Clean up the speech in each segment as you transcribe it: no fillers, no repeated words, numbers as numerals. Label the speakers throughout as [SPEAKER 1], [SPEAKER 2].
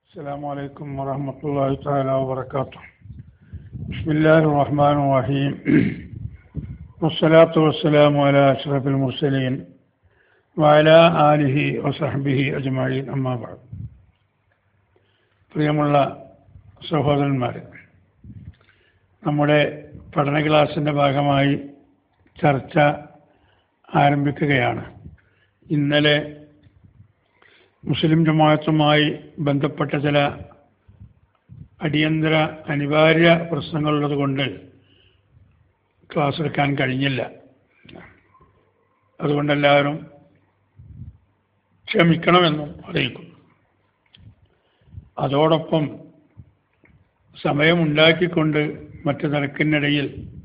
[SPEAKER 1] السلام عليكم ورحمة الله تعالى وبركاته. بسم الله الرحمن الرحيم. والصلاة والسلام على أشرف المرسلين وعلى آله وصحبه أجمعين أما بعد. പ്രിയമുള്ള സഹോദരന്മാരെ, നമ്മുടെ പഠന ക്ലാസിൻ്റെ ഭാഗമായി ചർച്ച ആരംഭിക്കുകയാണ്. ഇന്നലെ മുസ്ലിം ജമാഅത്തുമായി ബന്ധപ്പെട്ട ചില അടിയന്തര അനിവാര്യ പ്രശ്നങ്ങളുള്ളത് കൊണ്ട് ക്ലാസ് എടുക്കാൻ കഴിഞ്ഞില്ല. അതുകൊണ്ട് എല്ലാവരും ക്ഷമിക്കണമെന്നും അറിയിക്കുന്നു. അതോടൊപ്പം സമയമുണ്ടാക്കിക്കൊണ്ട് മറ്റു തിരക്കിനിടയിൽ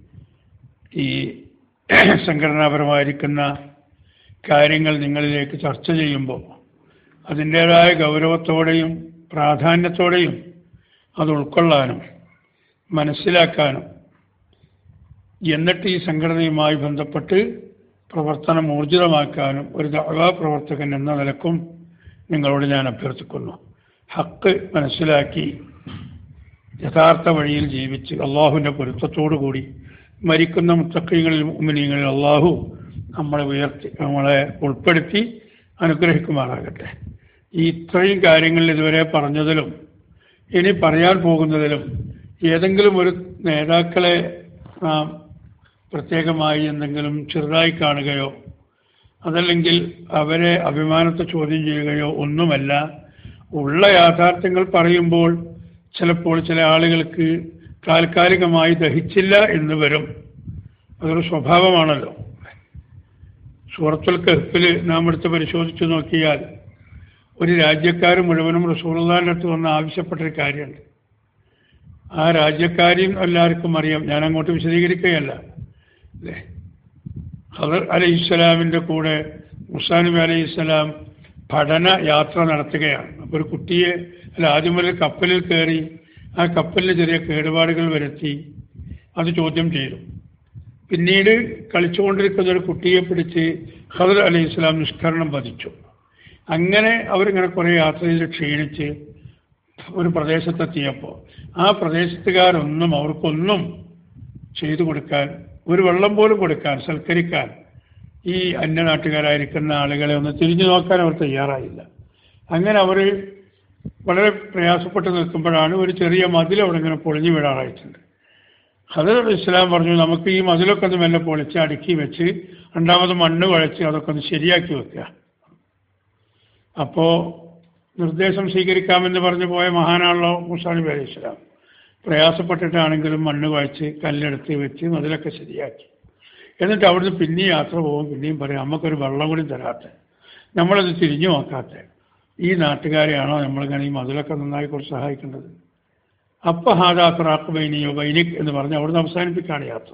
[SPEAKER 1] ഈ സംഘടനാപരമായിരിക്കുന്ന കാര്യങ്ങൾ നിങ്ങളിലേക്ക് ചർച്ച ചെയ്യുമ്പോൾ അതിൻ്റേതായ ഗൗരവത്തോടെയും പ്രാധാന്യത്തോടെയും അത് ഉൾക്കൊള്ളാനും മനസ്സിലാക്കാനും എന്നിട്ട് ഈ സംഘടനയുമായി ബന്ധപ്പെട്ട് പ്രവർത്തനം ഊർജിതമാക്കാനും ഒരു ദഅ്വാ പ്രവർത്തകൻ എന്ന നിലക്കും നിങ്ങളോട് ഞാൻ അഭ്യർത്ഥിക്കുന്നു. ഹക്ക് മനസ്സിലാക്കി യഥാർത്ഥ വഴിയിൽ ജീവിച്ച് അള്ളാഹുവിൻ്റെ പൊരുത്തത്തോടു കൂടി മരിക്കുന്ന മുത്തഖീങ്ങളിൽ മുഅ്മിനീങ്ങളിൽ അള്ളാഹു നമ്മളെ ഉൾപ്പെടുത്തി അനുഗ്രഹിക്കുമാറാകട്ടെ. ഈ ഇത്രയും കാര്യങ്ങളിൽ ഇതുവരെ പറഞ്ഞതിലും ഇനി പറയാൻ പോകുന്നതിലും ഏതെങ്കിലും ഒരു നേതാക്കളെ നാം പ്രത്യേകമായി എന്തെങ്കിലും ചെറുതായി കാണുകയോ അതല്ലെങ്കിൽ അവരെ അഭിമാനത്തെ ചോദ്യം ചെയ്യുകയോ ഒന്നുമല്ല. ഉള്ള യാഥാർത്ഥ്യങ്ങൾ പറയുമ്പോൾ ചിലപ്പോൾ ചില ആളുകൾക്ക് താൽക്കാലികമായി ദഹിച്ചില്ല എന്ന് വരും. അതൊരു സ്വഭാവമാണല്ലോ. സൂറത്തുൽ കഹ്ഫിൽ നാം എടുത്ത് പരിശോധിച്ച് നോക്കിയാൽ ഒരു രാജ്യക്കാർ മുഴുവനും റസൂലുള്ളാഹിന്റെ അടുത്ത് വന്ന് ആവശ്യപ്പെട്ടൊരു കാര്യമുണ്ട്. ആ രാജ്യക്കാരെയും എല്ലാവർക്കും അറിയാം, ഞാൻ അങ്ങോട്ട് വിശദീകരിക്കുകയല്ല അല്ലേ. ഖദർ അലൈഹിസ്സലാമിൻ്റെ കൂടെ മൂസാ നബി അലൈഹിസ്സലാം പഠന യാത്ര നടത്തുകയാണ്. അപ്പോൾ ഒരു കുട്ടിയെ ആദ്യം ഒരു കപ്പലിൽ കയറി ആ കപ്പലിന് ചെറിയ കേടുപാടുകൾ വരുത്തി അത് ചോദ്യം ചെയ്തു. പിന്നീട് കളിച്ചുകൊണ്ടിരിക്കുന്ന ഒരു കുട്ടിയെ പിടിച്ച് ഖദർ അലൈഹിസ്സലാം നിഷ്കരണം വധിച്ചു. അങ്ങനെ അവരിങ്ങനെ കുറേ യാത്ര ചെയ്ത് ക്ഷീണിച്ച് ഒരു പ്രദേശത്തെത്തിയപ്പോൾ ആ പ്രദേശത്തുകാരൊന്നും അവർക്കൊന്നും ചെയ്തു കൊടുക്കാൻ, ഒരു വെള്ളം പോലും കൊടുക്കാൻ, സൽക്കരിക്കാൻ ഈ അന്യനാട്ടുകാരായിരിക്കുന്ന ആളുകളെ ഒന്ന് തിരിഞ്ഞു നോക്കാൻ അവർ തയ്യാറായില്ല. അങ്ങനെ അവർ വളരെ പ്രയാസപ്പെട്ട് നിൽക്കുമ്പോഴാണ് ഒരു ചെറിയ മതിൽ അവിടെ ഇങ്ങനെ പൊളിഞ്ഞു വീഴാറായിട്ടുണ്ട്. ഖദർ അലൈഹിസ്സലാം പറഞ്ഞു, നമുക്ക് ഈ മതിലൊക്കെ ഒന്ന് മെല്ലെ പൊളിച്ച് അടുക്കി വെച്ച് രണ്ടാമത് മണ്ണ് കുഴച്ച് അതൊക്കെ ഒന്ന് ശരിയാക്കി വെക്കുക. അപ്പോൾ നിർദ്ദേശം സ്വീകരിക്കാമെന്ന് പറഞ്ഞു പോയ മഹാനാണല്ലോ മൂസാ നബി അലൈഹിസ്സലാം. പ്രയാസപ്പെട്ടിട്ടാണെങ്കിലും മണ്ണ് കുഴച്ച് കല്ലെടുത്ത് വെച്ച് മതിലൊക്കെ ശരിയാക്കി. എന്നിട്ട് അവിടുന്ന് പിന്നെയും യാത്ര പോകും. പിന്നെയും പറയും, നമുക്കൊരു വെള്ളം കൂടി തരാത്ത, നമ്മളത് തിരിഞ്ഞു നോക്കാത്ത ഈ നാട്ടുകാരെയാണോ നമ്മളിങ്ങനെ ഈ മതിലൊക്കെ നന്നായി കുറച്ച് സഹായിക്കേണ്ടത്? അപ്പൊ ഹാദാ ഫിറാഖു ബൈനി വ ബൈനിക് എന്ന് പറഞ്ഞ് അവിടുന്ന് അവസാനിപ്പിക്കുകയാണ് യാത്ര.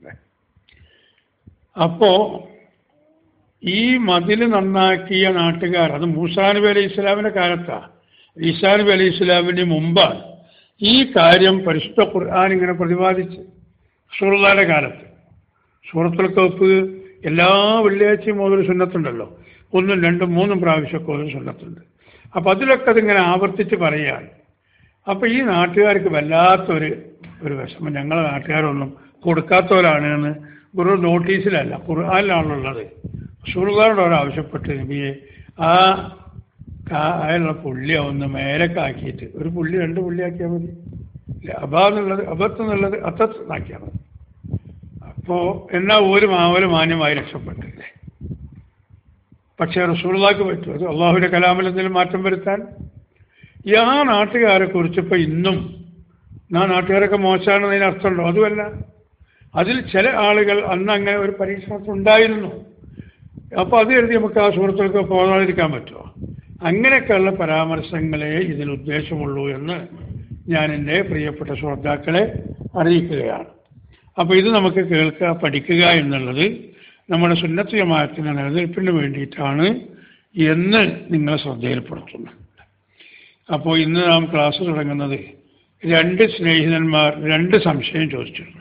[SPEAKER 1] അപ്പോ ഈ മതിൽ നന്നാക്കിയ നാട്ടുകാർ, അത് മൂസാ നബി അലൈഹി ഇസ്ലാമിന്റെ കാലത്താണ്, ഈസാ നബി അലൈഹി ഇസ്ലാമിന് മുമ്പാണ് ഈ കാര്യം പരിശുദ്ധ ഖുർആൻ ഇങ്ങനെ പ്രതിപാദിച്ച്. റസൂലുള്ളാഹിന്റെ കാലത്ത് സൂറത്തുൽ കഹ്ഫ് എല്ലാ വെള്ളിയാഴ്ചയും ഓതൊരു സുന്നത്തുണ്ടല്ലോ, 1, 2, 3 പ്രാവശ്യമൊക്കെ ഓതൊരു സുന്നത്തുണ്ട്. അപ്പം അതിലൊക്കെ അതിങ്ങനെ ആവർത്തിച്ച് പറയുകയാണ്. അപ്പം ഈ നാട്ടുകാർക്ക് വല്ലാത്തൊരു വിഷമം, ഞങ്ങളെ നാട്ടുകാരൊന്നും കൊടുക്കാത്തവരാണ് എന്ന് വെറും നോട്ടീസിലല്ല ഖുർആനിലാണുള്ളത്. റസൂലുള്ളാഹിയോട് അവർ ആവശ്യപ്പെട്ട്, നബിയെ ആ അതിലുള്ള പുള്ളി ഒന്ന് മേലൊക്കെ ആക്കിയിട്ട്, ഒരു പുള്ളി 2 പുള്ളിയാക്കിയാൽ മതി, അബാന്നുള്ളത് അബത്തെന്നുള്ളത് അത്തന്നാക്കിയാൽ മതി. അപ്പോൾ എന്നാൽ ഒരു മാന്യമായി രക്ഷപ്പെട്ടില്ലേ. പക്ഷേ റസൂലുള്ളാഹിക്ക് പറ്റും അത് അള്ളാഹുവിൻ്റെ കലാമിൽ എന്തെങ്കിലും മാറ്റം വരുത്താൻ? ആ നാട്ടുകാരെ കുറിച്ചിപ്പോൾ ഇന്നും ആ നാട്ടുകാരൊക്കെ മോശമാണെന്നതിന് അർത്ഥമുണ്ടോ? അതുമല്ല. അതിൽ ചില ആളുകൾ അന്ന് അങ്ങനെ ഒരു പരീക്ഷണത്തിലുണ്ടായിരുന്നു. അപ്പോൾ അത് കരുതി നമുക്ക് ആ സുഹൃത്തുക്കൾക്ക് പോകാതിരിക്കാൻ പറ്റുമോ? അങ്ങനെയൊക്കെയുള്ള പരാമർശങ്ങളെ ഇതിൽ ഉദ്ദേശമുള്ളൂ എന്ന് ഞാൻ എൻ്റെ പ്രിയപ്പെട്ട ശ്രോതാക്കളെ അറിയിക്കുകയാണ്. അപ്പോൾ ഇത് നമുക്ക് കേൾക്കുക, പഠിക്കുക എന്നുള്ളത് നമ്മുടെ സുന്നത്ത് ജമാഅത്തിന്റെ നിലനിൽപ്പിന് വേണ്ടിയിട്ടാണ് എന്ന് നിങ്ങളെ ശ്രദ്ധയിൽപ്പെടുത്തുന്നു. അപ്പോൾ ഇന്ന് നാം ക്ലാസ് തുടങ്ങുന്നത് 2 സ്നേഹിതന്മാർ 2 സംശയം ചോദിച്ചിട്ടുണ്ട്.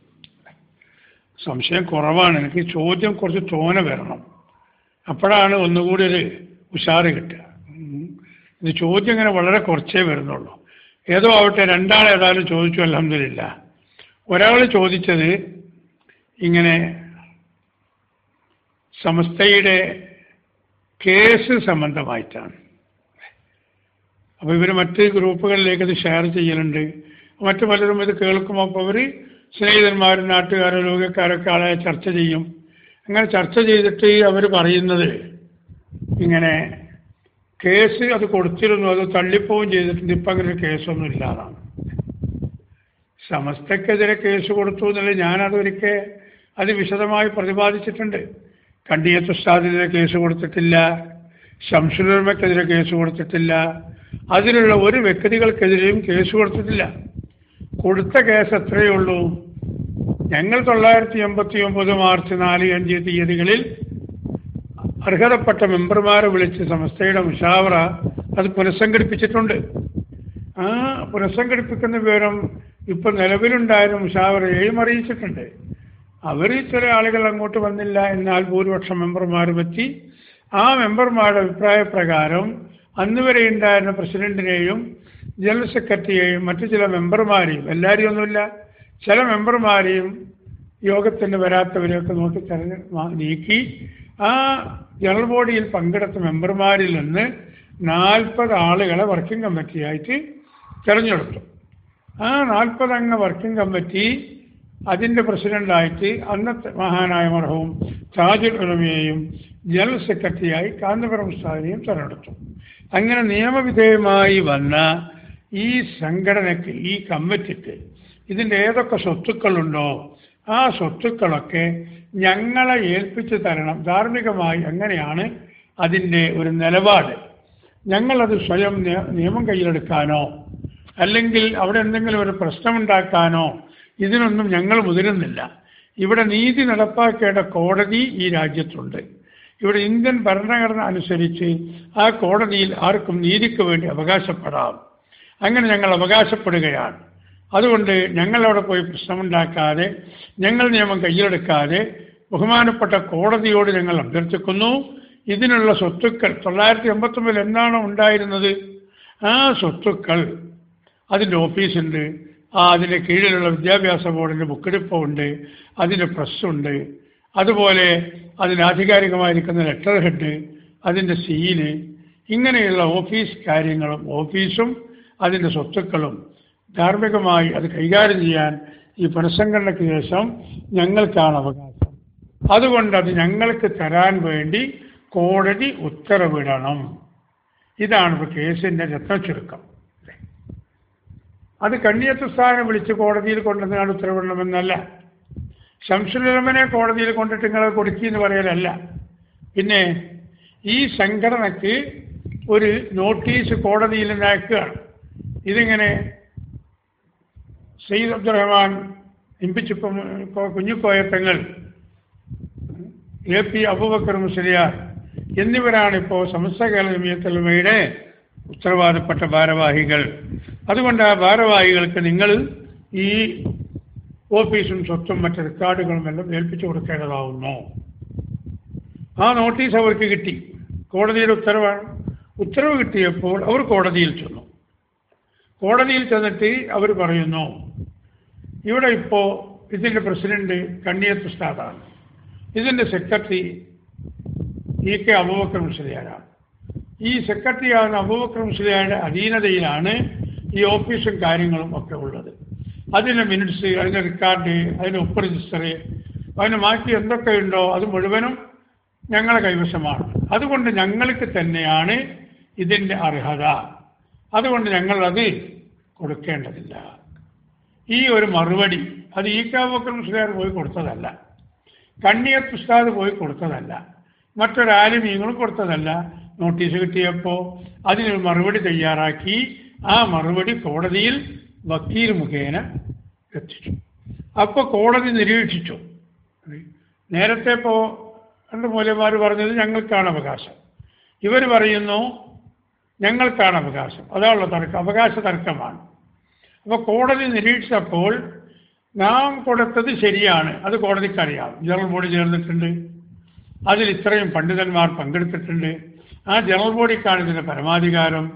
[SPEAKER 1] സംശയം കുറവാണ്, എനിക്ക് ചോദ്യം കുറച്ച് തോനെ വരണം, അപ്പോഴാണ് ഒന്നുകൂടി ഒരു ഉഷാറ് കിട്ടുക. ഇത് ചോദ്യം ഇങ്ങനെ വളരെ കുറച്ചേ വരുന്നുള്ളൂ. ഏതോ ആവട്ടെ, രണ്ടാൾ ഏതായാലും ചോദിച്ചു, അൽഹംദുലില്ലാ. ഒരാൾ ചോദിച്ചത് ഇങ്ങനെ സമസ്തയുടെ കേസ് സംബന്ധമായിട്ടാണ്. അപ്പോൾ ഇവർ മറ്റ് ഗ്രൂപ്പുകളിലേക്ക് ഇത് ഷെയർ ചെയ്യലുണ്ട്. മറ്റു പലരും ഇത് കേൾക്കുമ്പോൾ അപ്പോൾ അവർ സ്നേഹിതന്മാരും നാട്ടുകാരും ലോകക്കാരൊക്കെ ആളെ ചർച്ച ചെയ്യും. അങ്ങനെ ചർച്ച ചെയ്തിട്ട് അവർ പറയുന്നത് ഇങ്ങനെ കേസ് അത് കൊടുത്തിരുന്നു, അത് തള്ളിപ്പോവും ചെയ്തിട്ടുണ്ട്, ഇപ്പം അങ്ങനെ ഒരു കേസൊന്നും ഇല്ലാതാണ്. സമസ്തക്കെതിരെ കേസ് കൊടുത്തു എന്നല്ല, ഞാനതൊരിക്കൽ അത് വിശദമായി പ്രതിപാദിച്ചിട്ടുണ്ട്. കണ്ണിയത്ത് ഉസ്താദിനെതിരെ കേസ് കൊടുത്തിട്ടില്ല, ശംസുൽ ഉലമയ്ക്കെതിരെ കേസ് കൊടുത്തിട്ടില്ല, അതിലുള്ള ഒരു വ്യക്തികൾക്കെതിരെയും കേസ് കൊടുത്തിട്ടില്ല. കൊടുത്ത കേസ് എത്രയേ ഉള്ളൂ, ഞങ്ങൾ 989 മാർച്ച് 4, 5 തീയതികളിൽ അർഹതപ്പെട്ട മെമ്പർമാരെ വിളിച്ച് സമസ്തയുടെ മുശാവറ അത് പുനഃസംഘടിപ്പിച്ചിട്ടുണ്ട്. ആ പുനഃസംഘടിപ്പിക്കുന്ന വിവരം ഇപ്പം നിലവിലുണ്ടായിരുന്ന മുശാവറയെയും അറിയിച്ചിട്ടുണ്ട്. അവർ ചില ആളുകൾ അങ്ങോട്ട് വന്നില്ല, എന്നാൽ ഭൂരിപക്ഷം മെമ്പർമാരും എത്തി. ആ മെമ്പർമാരുടെ അഭിപ്രായ പ്രകാരം അന്ന് വരെ ഉണ്ടായിരുന്ന പ്രസിഡന്റിനെയും ജനറൽ സെക്രട്ടറിയെയും മറ്റു ചില മെമ്പർമാരെയും, എല്ലാവരെയും ഒന്നുമില്ല, ചില മെമ്പർമാരെയും യോഗത്തിന് വരാത്തവരെയൊക്കെ നോക്കി നീക്കി ആ ജനറൽ ബോഡിയിൽ പങ്കെടുത്ത മെമ്പർമാരിൽ നിന്ന് 40 ആളുകളെ വർക്കിംഗ് കമ്മിറ്റിയായിട്ട് തിരഞ്ഞെടുത്തു. ആ 40 അംഗ വർക്കിംഗ് കമ്മിറ്റി അതിൻ്റെ പ്രസിഡന്റായിട്ട് അന്നത്തെ മഹാനായ മർഹൂം താജുൽ ഉലമയെയും ജനറൽ സെക്രട്ടറിയായി കാന്തപുരം ഉസ്താദിനെയും തിരഞ്ഞെടുത്തു. അങ്ങനെ നിയമവിധേയമായി വന്ന ഈ സംഘടനയ്ക്ക്, ഈ കമ്മിറ്റിക്ക് ഇതിൻ്റെ ഏതൊക്കെ സ്വത്തുക്കളുണ്ടോ ആ സ്വത്തുക്കളൊക്കെ ഞങ്ങളെ ഏൽപ്പിച്ചു തരണം. ധാർമ്മികമായി അങ്ങനെയാണ് അതിൻ്റെ ഒരു നിലപാട്. ഞങ്ങളത് സ്വയം നിയമം കയ്യിലെടുക്കാനോ അല്ലെങ്കിൽ അവിടെ എന്തെങ്കിലും ഒരു പ്രശ്നമുണ്ടാക്കാനോ ഇതിനൊന്നും ഞങ്ങൾ മുതിരുന്നില്ല. ഇവിടെ നീതി നടപ്പാക്കേണ്ട കോടതി ഈ രാജ്യത്തുണ്ട്. ഇവിടെ ഇന്ത്യൻ ഭരണഘടന അനുസരിച്ച് ആ കോടതിയിൽ ആർക്കും നീതിക്ക് വേണ്ടി അവകാശപ്പെടാം. അങ്ങനെ ഞങ്ങൾ അവകാശപ്പെടുകയാണ്. അതുകൊണ്ട് ഞങ്ങളവിടെ പോയി പ്രശ്നമുണ്ടാക്കാതെ, ഞങ്ങൾ നിയമം കയ്യിലെടുക്കാതെ ബഹുമാനപ്പെട്ട കോടതിയോട് ഞങ്ങൾ അഭ്യർത്ഥിക്കുന്നു, ഇതിനുള്ള സ്വത്തുക്കൾ 989 എന്നാണോ ഉണ്ടായിരുന്നത് ആ സ്വത്തുക്കൾ, അതിൻ്റെ ഓഫീസുണ്ട്, അതിൻ്റെ കീഴിലുള്ള വിദ്യാഭ്യാസ ബോർഡിൻ്റെ ബുക്കെടുപ്പുണ്ട്, അതിൻ്റെ പ്രസ്സുണ്ട്, അതുപോലെ അതിന് ആധികാരികമായിരിക്കുന്ന ലെറ്റർ ഹെഡ്, അതിൻ്റെ സീല്, ഇങ്ങനെയുള്ള ഓഫീസ് കാര്യങ്ങളും ഓഫീസും അതിൻ്റെ സ്വത്തുക്കളും ധാർമ്മികമായി അത് കൈകാര്യം ചെയ്യാൻ ഈ പുനഃസംഘടനയ്ക്ക് ശേഷം ഞങ്ങൾക്കാണ് അവകാശം. അതുകൊണ്ട് അത് ഞങ്ങൾക്ക് തരാൻ വേണ്ടി കോടതി ഉത്തരവിടണം. ഇതാണ് ഇപ്പോൾ കേസിൻ്റെ രത്നച്ചുരുക്കം. അത് കണ്ണിയത്ത് ഉസ്താദിനെ വിളിച്ച് കോടതിയിൽ കൊണ്ടുവന്നാൽ ഉത്തരവിടണമെന്നല്ല, ശംസുൽ ഉലമയെ കോടതിയിൽ കൊണ്ടിട്ട് നിങ്ങൾ കൊടുക്കി എന്ന് പറയലല്ല. പിന്നെ ഈ സംഘടനയ്ക്ക് ഒരു നോട്ടീസ് കോടതിയിൽ നിന്ന് അയക്കുകയാണ്. ഇതിങ്ങനെ സയ്യിദ് അബ്ദുറഹ്മാൻ ഇമ്പിച്ചിപ്പം കുഞ്ഞിക്കോയത്തങ്ങൾ, AP അബൂബക്കർ മുസ്ലിയാർ എന്നിവരാണിപ്പോൾ സമസ്ത കേരള ജമിയത്തുൽ ഉലമയുടെ ഉത്തരവാദപ്പെട്ട ഭാരവാഹികൾ. അതുകൊണ്ട് ആ ഭാരവാഹികൾക്ക് നിങ്ങൾ ഈ ഓഫീസും സ്വത്തും മറ്റ് റെക്കോർഡുകളും എല്ലാം ഏൽപ്പിച്ചു കൊടുക്കേണ്ടതാവുന്നു. ആ നോട്ടീസ് അവർക്ക് കിട്ടി, കോടതിയുടെ ഉത്തരവാണ്. ഉത്തരവ് കിട്ടിയപ്പോൾ അവർ കോടതിയിൽ ചെന്നു. കോടതിയിൽ ചെന്നിട്ട് അവർ പറയുന്നു, ഇവിടെ ഇപ്പോൾ ഇതിൻ്റെ പ്രസിഡന്റ് കണ്ണിയത്ത് ഉസ്താദാണ്, ഇതിൻ്റെ സെക്രട്ടറി EK അബൂബക്കർ മുസ്ലിയാരാണ്. ഈ സെക്രട്ടറിയാകുന്ന അബൂബക്കർ മുസ്ലിയാരുടെ അധീനതയിലാണ് ഈ ഓഫീസും കാര്യങ്ങളും ഒക്കെ ഉള്ളത്. അതിൻ്റെ മിനിറ്റ്സ്, അതിൻ്റെ റെക്കോർഡ്, അതിൻ്റെ ഒപ്പ് രജിസ്റ്റർ, അതിന് മാറ്റി എന്തൊക്കെയുണ്ടോ അത് മുഴുവനും ഞങ്ങളെ കൈവശമാണ്. അതുകൊണ്ട് ഞങ്ങൾക്ക് തന്നെയാണ് ഇതിൻ്റെ അർഹത. അതുകൊണ്ട് ഞങ്ങളത് കൊടുക്കേണ്ടതില്ല. ഈ ഒരു മറുപടി അത് EK അബൂബക്കർ മുസ്ലിയാർ പോയി കൊടുത്തതല്ല, കണ്ണിയത്ത് ഉസ്താദ് പോയി കൊടുത്തതല്ല, മറ്റൊരാലിമീങ്ങളും കൊടുത്തതല്ല. നോട്ടീസ് കിട്ടിയപ്പോൾ അതിനൊരു മറുപടി തയ്യാറാക്കി ആ മറുപടി കോടതിയിൽ വക്കീൽ മുഖേന എത്തിച്ചു. അപ്പോൾ കോടതി നിരീക്ഷിച്ചു. നേരത്തെ ഇപ്പോൾ രണ്ട് മൂല്യന്മാർ പറഞ്ഞത് ഞങ്ങൾക്കാണ് അവകാശം, ഇവർ പറയുന്നു ഞങ്ങൾക്കാണ് അവകാശം. അതാണുള്ള തർക്കം, അവകാശ തർക്കമാണ്. അപ്പോൾ കോടതി നിരീക്ഷിച്ചപ്പോൾ നാം കൊടുത്തത് ശരിയാണ്, അത് കോടതിക്കറിയാം. ജനറൽ ബോഡി ചേർന്നിട്ടുണ്ട്, അതിൽ ഇത്രയും പണ്ഡിതന്മാർ പങ്കെടുത്തിട്ടുണ്ട്, ആ ജനറൽ ബോഡിക്കാണ് ഇതിൻ്റെ പരമാധികാരം.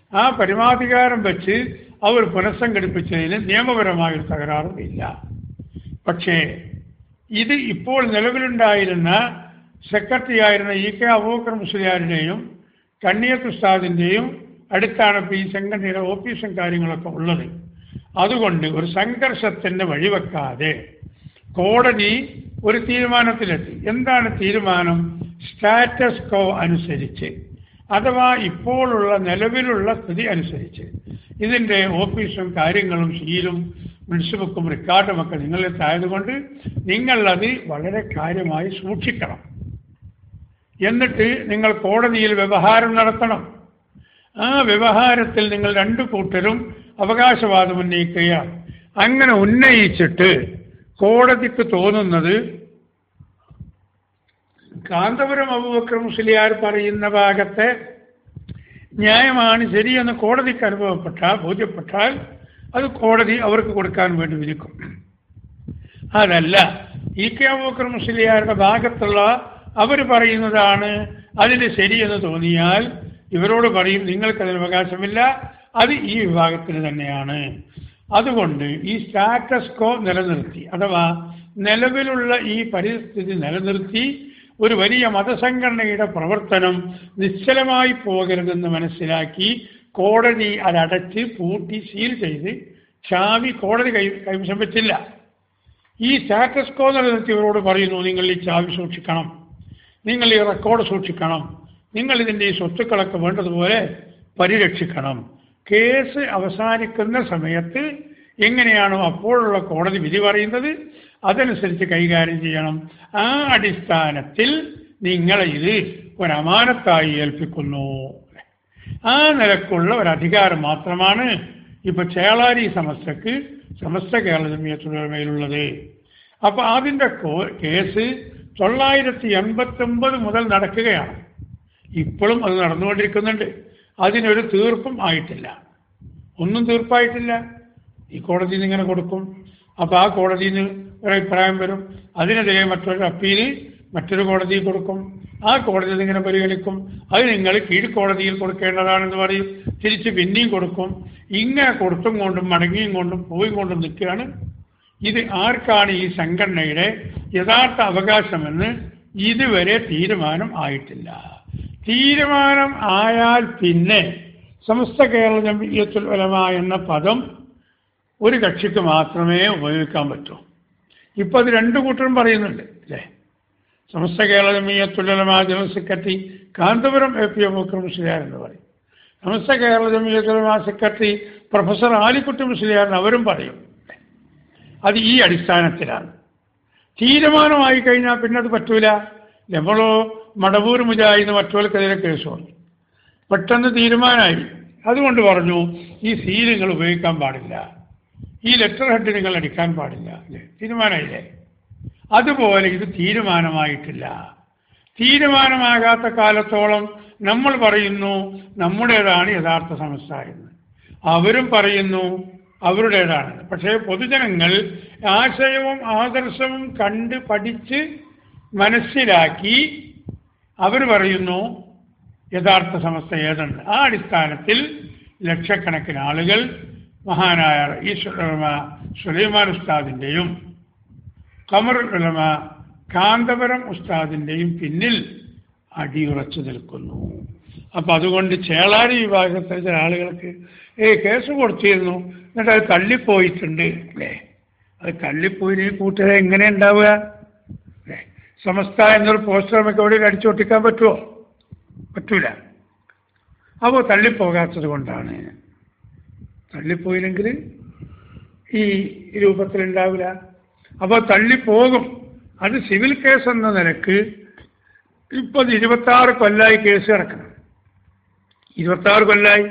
[SPEAKER 1] ആ പരമാധികാരം വെച്ച് അവർ പുനഃസംഘടിപ്പിച്ചതിന് നിയമപരമായൊരു തകരാറും ഇല്ല. പക്ഷേ ഇത് ഇപ്പോൾ നിലവിലുണ്ടായിരുന്ന സെക്രട്ടറിയായിരുന്ന ഇ.കെ. അബൂബക്കർ മുസ്ലിയാരുടെയും കണ്ണിയത്ത് ഉസ്താദിൻ്റെയും അടുത്താണ് ഇപ്പോൾ ഈ സംഘടനയുടെ ഓഫീസും കാര്യങ്ങളൊക്കെ ഉള്ളത്. അതുകൊണ്ട് ഒരു സംഘർഷത്തിന് വഴിവെക്കാതെ കോടതി ഒരു തീരുമാനത്തിലെത്തി. എന്താണ് തീരുമാനം? സ്റ്റാറ്റസ് കോ അനുസരിച്ച്, അഥവാ ഇപ്പോഴുള്ള നിലവിലുള്ള സ്ഥിതി അനുസരിച്ച് ഇതിൻ്റെ ഓഫീസും കാര്യങ്ങളും സീലും മിനിറ്റ്സ് ബുക്കും റെക്കോർഡുമൊക്കെ നിങ്ങളിലെത്തായതുകൊണ്ട് നിങ്ങളത് വളരെ കാര്യമായി സൂക്ഷിക്കണം. എന്നിട്ട് നിങ്ങൾ കോടതിയിൽ വ്യവഹാരം നടത്തണം. ആ വ്യവഹാരത്തിൽ നിങ്ങൾ രണ്ടു കൂട്ടരും അവകാശവാദം ഉന്നയിക്കുക. അങ്ങനെ ഉന്നയിച്ചിട്ട് കോടതിക്ക് തോന്നുന്നത് കാന്തപുരം അബൂബക്കർ മുസ്ലിയാർ പറയുന്ന ഭാഗത്തെ ന്യായമാണ് ശരിയെന്ന് കോടതിക്ക് ബോധ്യപ്പെട്ടാൽ അത് കോടതി അവർക്ക് കൊടുക്കാൻ വേണ്ടി വിധിക്കും. അതല്ല, ഇ.കെ. അബൂബക്കർ മുസ്ലിയാരുടെ ഭാഗത്തുള്ള അവർ പറയുന്നതാണ് അതിന് ശരിയെന്ന് തോന്നിയാൽ ഇവരോട് പറയും നിങ്ങൾക്കതിന് അവകാശമില്ല, അത് ഈ വിഭാഗത്തിന് തന്നെയാണ്. അതുകൊണ്ട് ഈ സ്റ്റാറ്റസ് കോ നിലനിർത്തി, അഥവാ നിലവിലുള്ള ഈ പരിസ്ഥിതി നിലനിർത്തി ഒരു വലിയ മതസംഘടനയുടെ പ്രവർത്തനം നിശ്ചലമായി പോകരുതെന്ന് മനസ്സിലാക്കി കോടതി അതടച്ച് പൂട്ടി സീൽ ചെയ്ത് ചാവി കോടതി കൈവശം വെച്ചില്ല. ഈ സ്റ്റാറ്റസ് കോ നിലനിർത്തിയവരോട് പറയുന്നു നിങ്ങൾ ഈ ചാവി സൂക്ഷിക്കണം, നിങ്ങൾ ഈ റെക്കോർഡ് സൂക്ഷിക്കണം, നിങ്ങൾ ഇതിൻ്റെ ഈ സ്വത്തുക്കളൊക്കെ വേണ്ടതുപോലെ പരിരക്ഷിക്കണം. കേസ് അവസാനിക്കുന്ന സമയത്ത് എങ്ങനെയാണോ അപ്പോഴുള്ള കോടതി വിധി പറയുന്നത് അതനുസരിച്ച് കൈകാര്യം ചെയ്യണം. ആ അടിസ്ഥാനത്തിൽ നിങ്ങളെ ഇത് ഒരമാനത്തായി ഏൽപ്പിക്കുന്നു. ആ നിലക്കുള്ള ഒരധികാരം മാത്രമാണ് ഇപ്പൊ ചേളാരി സമസ്തക്ക് സമസ്ത കേരള ജമിയത്തുൽ ഉലമയിലുള്ളത്. അപ്പൊ അതിൻ്റെ കേസ് 989 മുതൽ നടക്കുകയാണ്. ഇപ്പോഴും അത് നടന്നുകൊണ്ടിരിക്കുന്നുണ്ട്. അതിനൊരു തീർപ്പും ആയിട്ടില്ല, ഒന്നും തീർപ്പായിട്ടില്ല. ഈ കോടതിയിൽ നിന്ന് ഇങ്ങനെ കൊടുക്കും. അപ്പോൾ ആ കോടതിയിൽ നിന്ന് ഒരഭിപ്രായം വരും, അതിനെതിരെ മറ്റൊരു അപ്പീല് മറ്റൊരു കോടതിയിൽ കൊടുക്കും, ആ കോടതി ഇങ്ങനെ പരിഗണിക്കും, അത് നിങ്ങൾ കീഴ്ക്കോടതിയിൽ കൊടുക്കേണ്ടതാണെന്ന് പറയും, തിരിച്ച് പിന്നെയും കൊടുക്കും. ഇങ്ങനെ കൊടുത്തും കൊണ്ടും മടങ്ങിയും കൊണ്ടും പോയി കൊണ്ടും നിൽക്കുകയാണ്. ഇത് ആർക്കാണ് ഈ സംഘടനയുടെ യഥാർത്ഥ അവകാശമെന്ന് ഇതുവരെ തീരുമാനം ആയിട്ടില്ല. തീരുമാനം ആയാൽ പിന്നെ സമസ്ത കേരള ജമിയത്തുൽ ഉലമ എന്ന പദം ഒരു കക്ഷിക്ക് മാത്രമേ ഉപയോഗിക്കാൻ പറ്റൂ. ഇപ്പം അത് രണ്ടു കൂട്ടരും പറയുന്നുണ്ട് അല്ലേ. Samastha Kerala Jamiyyathul Ulama general secretary Kanthapuram A P. Aboobacker Musliyar എന്ന് പറയും. സമസ്ത കേരള ജമിയത്തുൽ ഉലമ സെക്രട്ടറി പ്രൊഫസർ ആലിക്കുട്ടി മുസ്ലിയാർ അവരും പറയും. അത് ഈ അടിസ്ഥാനത്തിലാണ്. തീരുമാനമായി കഴിഞ്ഞാൽ പിന്നെ അത് പറ്റൂല. നമ്മളോ മടവൂർ മുജാഹിദ് മറ്റവർക്കെതിരെ കേസ് വന്നു, പെട്ടെന്ന് തീരുമാനമായി. അതുകൊണ്ട് പറഞ്ഞു ഈ സീലുകൾ ഉപയോഗിക്കാൻ പാടില്ല, ഈ ലെറ്റർ ഹെഡ് നിങ്ങൾ അടിക്കാൻ പാടില്ല. അല്ലേ, തീരുമാനമായില്ലേ? അതുപോലെ ഇത് തീരുമാനമായിട്ടില്ല. തീരുമാനമാകാത്ത കാലത്തോളം നമ്മൾ പറയുന്നു നമ്മുടേതാണ് യഥാർത്ഥ സമസ്ത എന്ന്, അവരും പറയുന്നു അവരുടേതാണ്. പക്ഷേ പൊതുജനങ്ങൾ ആശയവും ആദർശവും കണ്ട് പഠിച്ച് മനസ്സിലാക്കി അവർ പറയുന്നു യഥാർത്ഥ സമസ്ത ഏതെന്ന്. ആ അടിസ്ഥാനത്തിൽ ലക്ഷക്കണക്കിന് ആളുകൾ മഹാനായ സുലൈമാൻ ഉസ്താദിൻ്റെയും ഖമറുൽ ഉലമ കാന്തപുരം ഉസ്താദിൻ്റെയും പിന്നിൽ അടിയുറച്ചു നിൽക്കുന്നു. അപ്പം അതുകൊണ്ട് ചേളാരി വിഭാഗത്തിലെ ചില ആളുകൾക്ക് കേസ് കൊടുത്തിരുന്നു, എന്നിട്ട് അത് തള്ളിപ്പോയിട്ടുണ്ട് അല്ലേ. അത് തള്ളിപ്പോയി കൂട്ടുകാരെ എങ്ങനെ ഉണ്ടാവുക? സമസ്ത എന്നൊരു പോസ്റ്റർ നമുക്ക് എവിടെ അടിച്ചൊട്ടിക്കാൻ പറ്റുമോ? പറ്റൂല. അപ്പോൾ തള്ളിപ്പോകാത്തത് കൊണ്ടാണ്. തള്ളിപ്പോയില്ലെങ്കിൽ ഈ രൂപത്തിലുണ്ടാവില്ല. അപ്പോൾ തള്ളിപ്പോകും. അത് സിവിൽ കേസ് എന്ന നിലക്ക് ഇപ്പോൾ 26 കൊല്ലമായി കേസ് കിടക്കണം. 26 കൊല്ലമായി.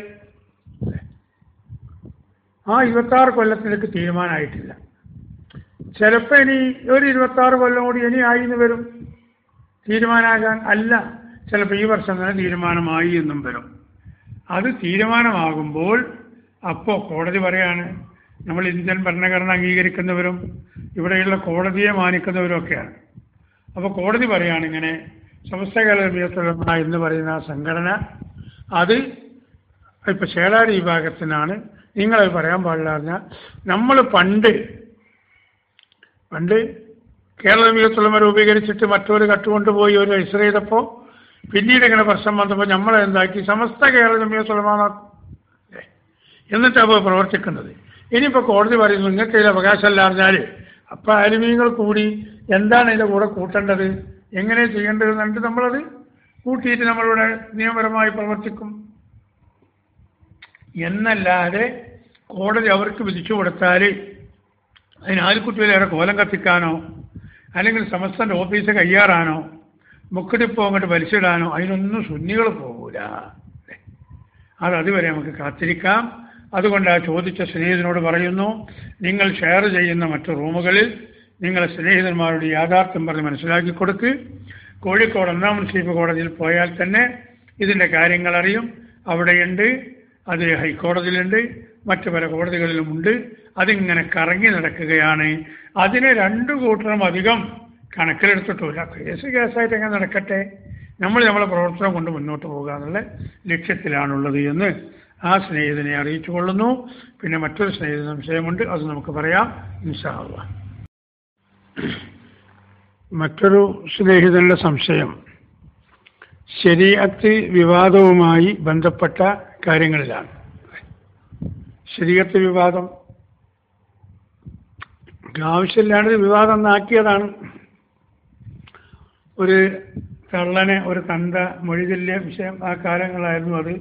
[SPEAKER 1] ആ 26 കൊല്ലത്തിലേക്ക് തീരുമാനമായിട്ടില്ല. ചിലപ്പോൾ ഇനി ഒരു 26 കൊല്ലം കൂടി ഇനി ആയി എന്ന് വരും തീരുമാനമാകാൻ. അല്ല, ചിലപ്പോൾ ഈ വർഷം തന്നെ തീരുമാനമായി എന്നും വരും. അത് തീരുമാനമാകുമ്പോൾ അപ്പോൾ കോടതി പറയാണ്, നമ്മൾ ഇന്ത്യൻ ഭരണഘടന അംഗീകരിക്കുന്നവരും ഇവിടെയുള്ള കോടതിയെ മാനിക്കുന്നവരും ഒക്കെയാണ്. അപ്പോൾ കോടതി പറയാണ് ഇങ്ങനെ സമസ്ത കേരള ജമിയത്തുൽ ഉലമ എന്ന് പറയുന്ന സംഘടന അത് ഇപ്പം ചേളാരി വിഭാഗത്തിനാണ് നിങ്ങളത് പറയാൻ പാടില്ല പറഞ്ഞാൽ നമ്മൾ പണ്ട് കേരള ജമിയത്തുലമ രൂപീകരിച്ചിട്ട് മറ്റൊരു കട്ടുകൊണ്ടുപോയി ഒരു രജിസ്റ്റർ ചെയ്തപ്പോൾ പിന്നീട് ഇങ്ങനെ പ്രശ്നം വന്നപ്പോൾ നമ്മളെന്താക്കി സമസ്ത കേരള ജമിയത്തുലമ എന്നിട്ട് അപ്പോൾ പ്രവർത്തിക്കുന്നത്. ഇനിയിപ്പോൾ കോടതി പറയുന്നു നിങ്ങൾക്ക് ഇതിൽ അവകാശമല്ല അറിഞ്ഞാൽ അപ്പം ആലിമീങ്ങൾ കൂടി എന്താണ് ഇതിൻ്റെ കൂടെ കൂട്ടേണ്ടത്, എങ്ങനെ ചെയ്യേണ്ടത് എന്നിട്ട് നമ്മളത് കൂട്ടിയിട്ട് നമ്മളിവിടെ നിയമപരമായി പ്രവർത്തിക്കും എന്നല്ലാതെ കോടതി അവർക്ക് വിധിച്ചു കൊടുത്താൽ അതിന് ആൽക്കുട്ടിയിലേറെ കോലം കത്തിക്കാനോ അല്ലെങ്കിൽ സമസ്തൻ്റെ ഓഫീസ് കയ്യാറാനോ മുക്കടിപ്പോ അങ്ങോട്ട് വലിച്ചിടാനോ അതിനൊന്നും സുന്നികൾ പോകൂല. അതുവരെ നമുക്ക് കാത്തിരിക്കാം. അതുകൊണ്ട് ആ ചോദിച്ച സ്നേഹിതനോട് പറയുന്നു, നിങ്ങൾ ഷെയർ ചെയ്യുന്ന മറ്റു റൂമുകളിൽ നിങ്ങളെ സ്നേഹിതന്മാരുടെ യാഥാർത്ഥ്യം പറഞ്ഞ് മനസ്സിലാക്കി കൊടുക്ക്. കോഴിക്കോട് 1-ാം മുൻസിഫ് കോടതിയിൽ പോയാൽ തന്നെ ഇതിൻ്റെ കാര്യങ്ങൾ അറിയും. അവിടെയുണ്ട്, അത് ഹൈക്കോടതിയിലുണ്ട്, മറ്റു പല കോടതികളിലുമുണ്ട്. അതിങ്ങനെ കറങ്ങി നടക്കുകയാണ്. അതിനെ രണ്ടു കൂട്ടരും അധികം കണക്കിലെടുത്തിട്ടില്ല. കേസായിട്ട് എങ്ങനെ നടക്കട്ടെ, നമ്മളെ പ്രവർത്തനം കൊണ്ട് മുന്നോട്ട് പോകുക എന്നുള്ള ലക്ഷ്യത്തിലാണുള്ളത് എന്ന് ആ സ്നേഹിതനെ അറിയിച്ചു കൊള്ളുന്നു. പിന്നെ മറ്റൊരു സ്നേഹിത സംശയമുണ്ട്, അത് നമുക്ക് പറയാം ഇൻഷാ അല്ലാഹ്. മറ്റൊരു സ്നേഹിതന്റെ സംശയം ശരീഅത്ത് വിവാദവുമായി ബന്ധപ്പെട്ട കാര്യങ്ങളിലാണ്. ശരീഅത്ത് വിവാദം ആവശ്യമില്ലാണ്ട് വിവാദം എന്നാക്കിയതാണ്. ഒരു കള്ളനെ ഒരു തന്ത മൊഴിചൊല്ലിയ വിഷയം ആ കാലങ്ങളായിരുന്നു. അത്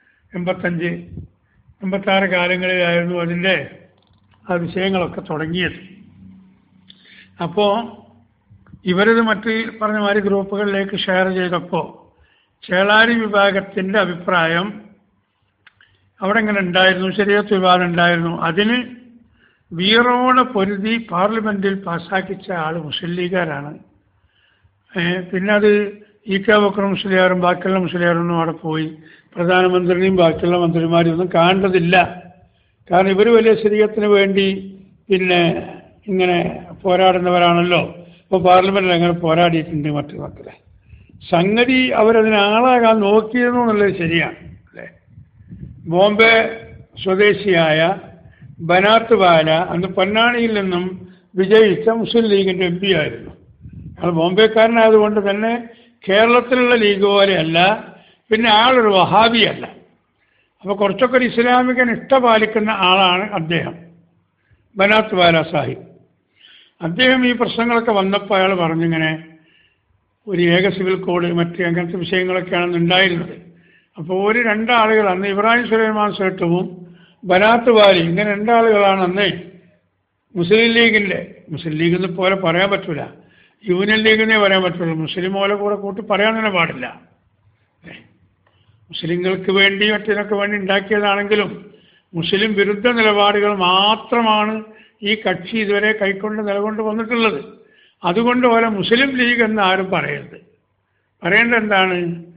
[SPEAKER 1] 85-86 കാലങ്ങളിലായിരുന്നു അതിൻ്റെ ആ വിഷയങ്ങളൊക്കെ തുടങ്ങിയത്. അപ്പോൾ ഇവരിത് മറ്റ് പറഞ്ഞ മാതിരി ഗ്രൂപ്പുകളിലേക്ക് ഷെയർ ചെയ്തപ്പോൾ ചേളാരി വിഭാഗത്തിൻ്റെ അഭിപ്രായം അവിടെ ഇങ്ങനെ ഉണ്ടായിരുന്നു, ശരീഅത്ത് വിവാദം ഉണ്ടായിരുന്നു. അതിന് വീറോടെ പൊരുതി പാർലമെൻറ്റിൽ പാസ്സാക്കിച്ച ആൾ മുസ്ലിം ലീഗുകാരാണ്. പിന്നെ അത് ഇ.കെ. അബൂബക്കർ മുസ്ലിയാരും ബാക്കിയുള്ള മുസ്ലിയാരൊന്നും അവിടെ പോയി പ്രധാനമന്ത്രിയും ബാക്കിയുള്ള മന്ത്രിമാരും ഒന്നും കാണേണ്ടതില്ല. കാരണം ഇവർ വലിയ ശരീഅത്തിന് വേണ്ടി പിന്നെ ഇങ്ങനെ പോരാടുന്നവരാണല്ലോ. ഇപ്പോൾ പാർലമെൻറ്റിൽ അങ്ങനെ പോരാടിയിട്ടുണ്ട് മറ്റു മക്കളെ. സംഗതി അവരതിന് ആളാകാൻ നോക്കിയിരുന്നു എന്നുള്ളത് ശരിയാണ് അല്ലേ. ബോംബെ സ്വദേശിയായ ബനാത്ത് വാല അന്ന് പൊന്നാണിയിൽ നിന്നും വിജയിച്ച മുസ്ലിം ലീഗിൻ്റെ MP ആയിരുന്നു. അയാൾ ബോംബെക്കാരനായതുകൊണ്ട് തന്നെ കേരളത്തിലുള്ള ലീഗ് പോലെയല്ല, പിന്നെ ആളൊരു വഹാബിയല്ല. അപ്പോൾ കുറച്ചൊക്കെ ഒരു ഇസ്ലാമിക നിഷ്ഠ പാലിക്കുന്ന ആളാണ് അദ്ദേഹം, ബനാത്ത് വാല സാഹിബ്. അദ്ദേഹം ഈ പ്രശ്നങ്ങളൊക്കെ വന്നപ്പോൾ അയാൾ പറഞ്ഞിങ്ങനെ ഒരു ഏക സിവിൽ കോഡ് മറ്റ് അങ്ങനത്തെ വിഷയങ്ങളൊക്കെയാണ് ഉണ്ടായിരുന്നത്. അപ്പോൾ ഒരു രണ്ടാളുകൾ അന്ന് ഇബ്രാഹിം സുലൈമാൻ സേട്ടുവും ബനാത്ത് വാലി ഇങ്ങനെ രണ്ടാളുകളാണ് അന്ന് മുസ്ലിം ലീഗിനെ പോലെ പറയാൻ പറ്റില്ല, യൂണിയൻ ലീഗിനെ പറയാൻ പറ്റുള്ളൂ. മുസ്ലിം പോലെ കൂടെ കൂട്ടി പറയാൻ തന്നെ പാടില്ല. മുസ്ലിങ്ങൾക്ക് വേണ്ടി മറ്റതിനൊക്കെ വേണ്ടി ഉണ്ടാക്കിയതാണെങ്കിലും മുസ്ലിം വിരുദ്ധ നിലപാടുകൾ മാത്രമാണ് ഈ കക്ഷി ഇതുവരെ കൈക്കൊണ്ട് നിലകൊണ്ട് വന്നിട്ടുള്ളത്. അതുകൊണ്ട് പോലെ മുസ്ലിം ലീഗ് എന്ന് ആരും പറയരുത്. പറയേണ്ടത് എന്താണ്?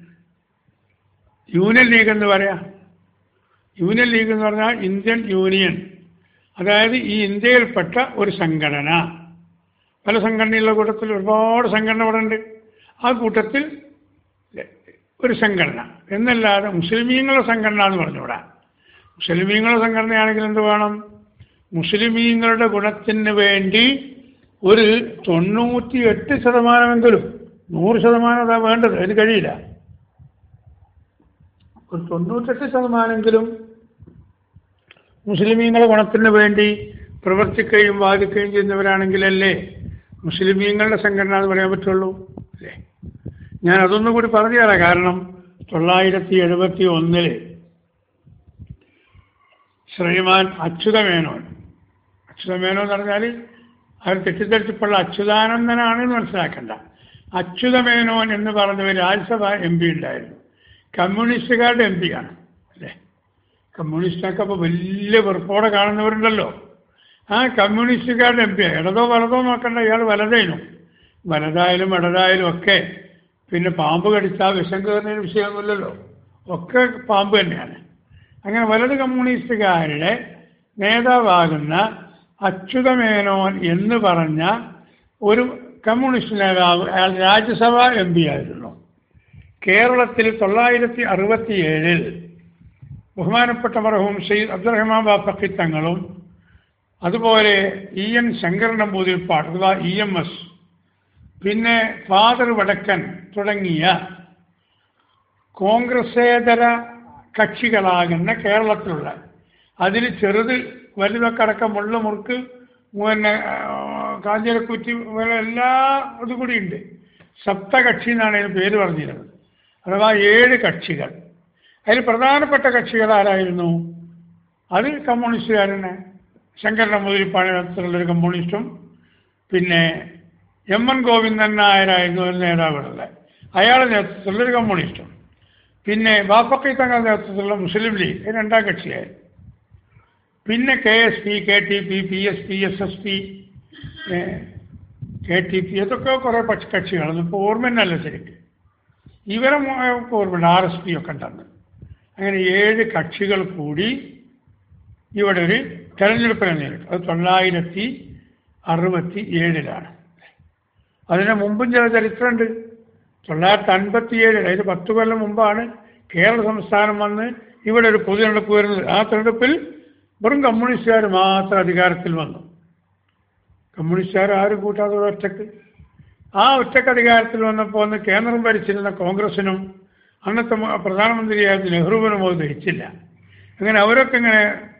[SPEAKER 1] യൂണിയൻ ലീഗ് എന്ന് പറയാം. യൂണിയൻ ലീഗ് എന്ന് പറഞ്ഞാൽ ഇന്ത്യൻ യൂണിയൻ, അതായത് ഈ ഇന്ത്യയിൽപ്പെട്ട ഒരു സംഘടന. പല സംഘടനയുള്ള കൂട്ടത്തിൽ ഒരുപാട് സംഘടന ഇവിടെ ഉണ്ട്. ആ കൂട്ടത്തിൽ ഒരു സംഘടന എന്നല്ലാതെ മുസ്ലിമീങ്ങളുടെ സംഘടന എന്ന് പറഞ്ഞുകൂടാ. മുസ്ലിമീങ്ങളുടെ സംഘടനയാണെങ്കിൽ എന്ത് വേണം? മുസ്ലിമീങ്ങളുടെ ഗുണത്തിന് വേണ്ടി ഒരു 98% 100% അതാ വേണ്ടത്. അതിന് കഴിയില്ല. ഒരു 98% മുസ്ലിമീങ്ങളുടെ ഗുണത്തിന് വേണ്ടി പ്രവർത്തിക്കുകയും വാദിക്കുകയും ചെയ്യുന്നവരാണെങ്കിലല്ലേ മുസ്ലിമീങ്ങളുടെ സംഘടന എന്ന് പറയാൻ പറ്റുള്ളൂ അല്ലേ. ഞാൻ അതൊന്നും കൂടി പറഞ്ഞു തരാം. കാരണം 1971 ശ്രീമാൻ അച്യുതമേനോൻ എന്ന് പറഞ്ഞാൽ അവർ തെറ്റിദ്ധരിച്ചപ്പോഴുള്ള അച്യുതാനന്ദനാണെന്ന് മനസ്സിലാക്കണ്ട. അച്യുതമേനോൻ എന്ന് പറഞ്ഞ രാജ്യസഭ MP ഉണ്ടായിരുന്നു. കമ്മ്യൂണിസ്റ്റുകാരുടെ MP ആണ് അല്ലേ. കമ്മ്യൂണിസ്റ്റൊക്കെ അപ്പോൾ വലിയ വെറുപ്പോടെ കാണുന്നവരുണ്ടല്ലോ. ആ കമ്മ്യൂണിസ്റ്റുകാരുടെ MP ഇടതോ വലതോ നോക്കണ്ട, ഇയാൾ വലതേനും. വലതായാലും ഇടതായാലും ഒക്കെ. പിന്നെ പാമ്പ് കടിച്ചാൽ വിഷം കയറുന്നതിന് വിഷയമൊന്നുമില്ലല്ലോ, ഒക്കെ പാമ്പ് തന്നെയാണ്. അങ്ങനെ വലത് കമ്മ്യൂണിസ്റ്റുകാരുടെ നേതാവാകുന്ന അച്യുതമേനോൻ എന്ന് പറഞ്ഞ ഒരു കമ്മ്യൂണിസ്റ്റ് നേതാവ്, അയാൾ രാജ്യസഭ MP ആയിരുന്നു. കേരളത്തിൽ 1967 ബഹുമാനപ്പെട്ട മർഹൂം സയ്യിദ് അബ്ദുറഹ്മാൻ ബാഫഖി തങ്ങളും അതുപോലെ EN ശങ്കരൻ നമ്പൂതിരിപ്പാട് അഥവാ EMS, പിന്നെ ഫാദർ വടക്കൻ തുടങ്ങിയ കോൺഗ്രസേതര കക്ഷികളാകുന്ന കേരളത്തിലുള്ള, അതിൽ ചെറുത് വലുതൊക്കെ അടക്കം മുള്ളുമുറുക്ക് പിന്നെ കാഞ്ഞിരക്കുറ്റി എല്ലാ ഇതുകൂടി ഉണ്ട്. സപ്തകക്ഷി എന്നാണ് അതിന് പേര് പറഞ്ഞിരുന്നത്, അഥവാ 7 കക്ഷികൾ. അതിൽ പ്രധാനപ്പെട്ട കക്ഷികൾ ആരായിരുന്നു? അത് കമ്മ്യൂണിസ്റ്റുകാരനെ ശങ്കരൻ നമ്പൂതിരിപ്പാട് നേതൃത്വത്തിലുള്ളൊരു കമ്മ്യൂണിസ്റ്റും പിന്നെ MN ഗോവിന്ദൻ നായരായിരുന്നു ഒരു നേതാവുള്ളത്, അയാളുടെ നേതൃത്വത്തിലുള്ളൊരു കമ്മ്യൂണിസ്റ്റും, പിന്നെ ബാഫഖി തങ്ങളുടെ നേതൃത്വത്തിലുള്ള മുസ്ലിം ലീഗ് 2ാം കക്ഷിയായിരുന്നു. പിന്നെ KSP, KTP, PSP, SSP, KTP, ഇതൊക്കെ കുറേ കക്ഷികളൊന്നും ഇപ്പോൾ ഓർമ്മന്നല്ല ശരിക്കും. ഇവരെ ഓർമ്മയുണ്ട്, RSP ഒക്കെ ഉണ്ടെന്ന്. അങ്ങനെ 7 കക്ഷികൾ കൂടി ഇവിടെ ഒരു തെരഞ്ഞെടുപ്പിനെ നേരിട്ടു. അത് 1967 അതിന് മുമ്പും ചില ചരിത്രമുണ്ട്. 1957, അതായത് 10 കൊല്ലം മുമ്പാണ് കേരള സംസ്ഥാനം വന്ന് ഇവിടെ ഒരു പൊതു തെരഞ്ഞെടുപ്പ് വരുന്നത്. ആ തെരഞ്ഞെടുപ്പിൽ വെറും കമ്മ്യൂണിസ്റ്റുകാർ മാത്രം അധികാരത്തിൽ വന്നു. കമ്മ്യൂണിസ്റ്റുകാർ ആരും കൂട്ടാതെ ഒറ്റക്ക്. ആ ഒറ്റക്ക് അധികാരത്തിൽ വന്നപ്പോൾ അന്ന് കേന്ദ്രം ഭരിച്ചിരുന്ന കോൺഗ്രസിനും അന്നത്തെ പ്രധാനമന്ത്രിയായിരുന്ന നെഹ്റുവിനും അത് ധരിച്ചില്ല. അങ്ങനെ അവരൊക്കെ ഇങ്ങനെ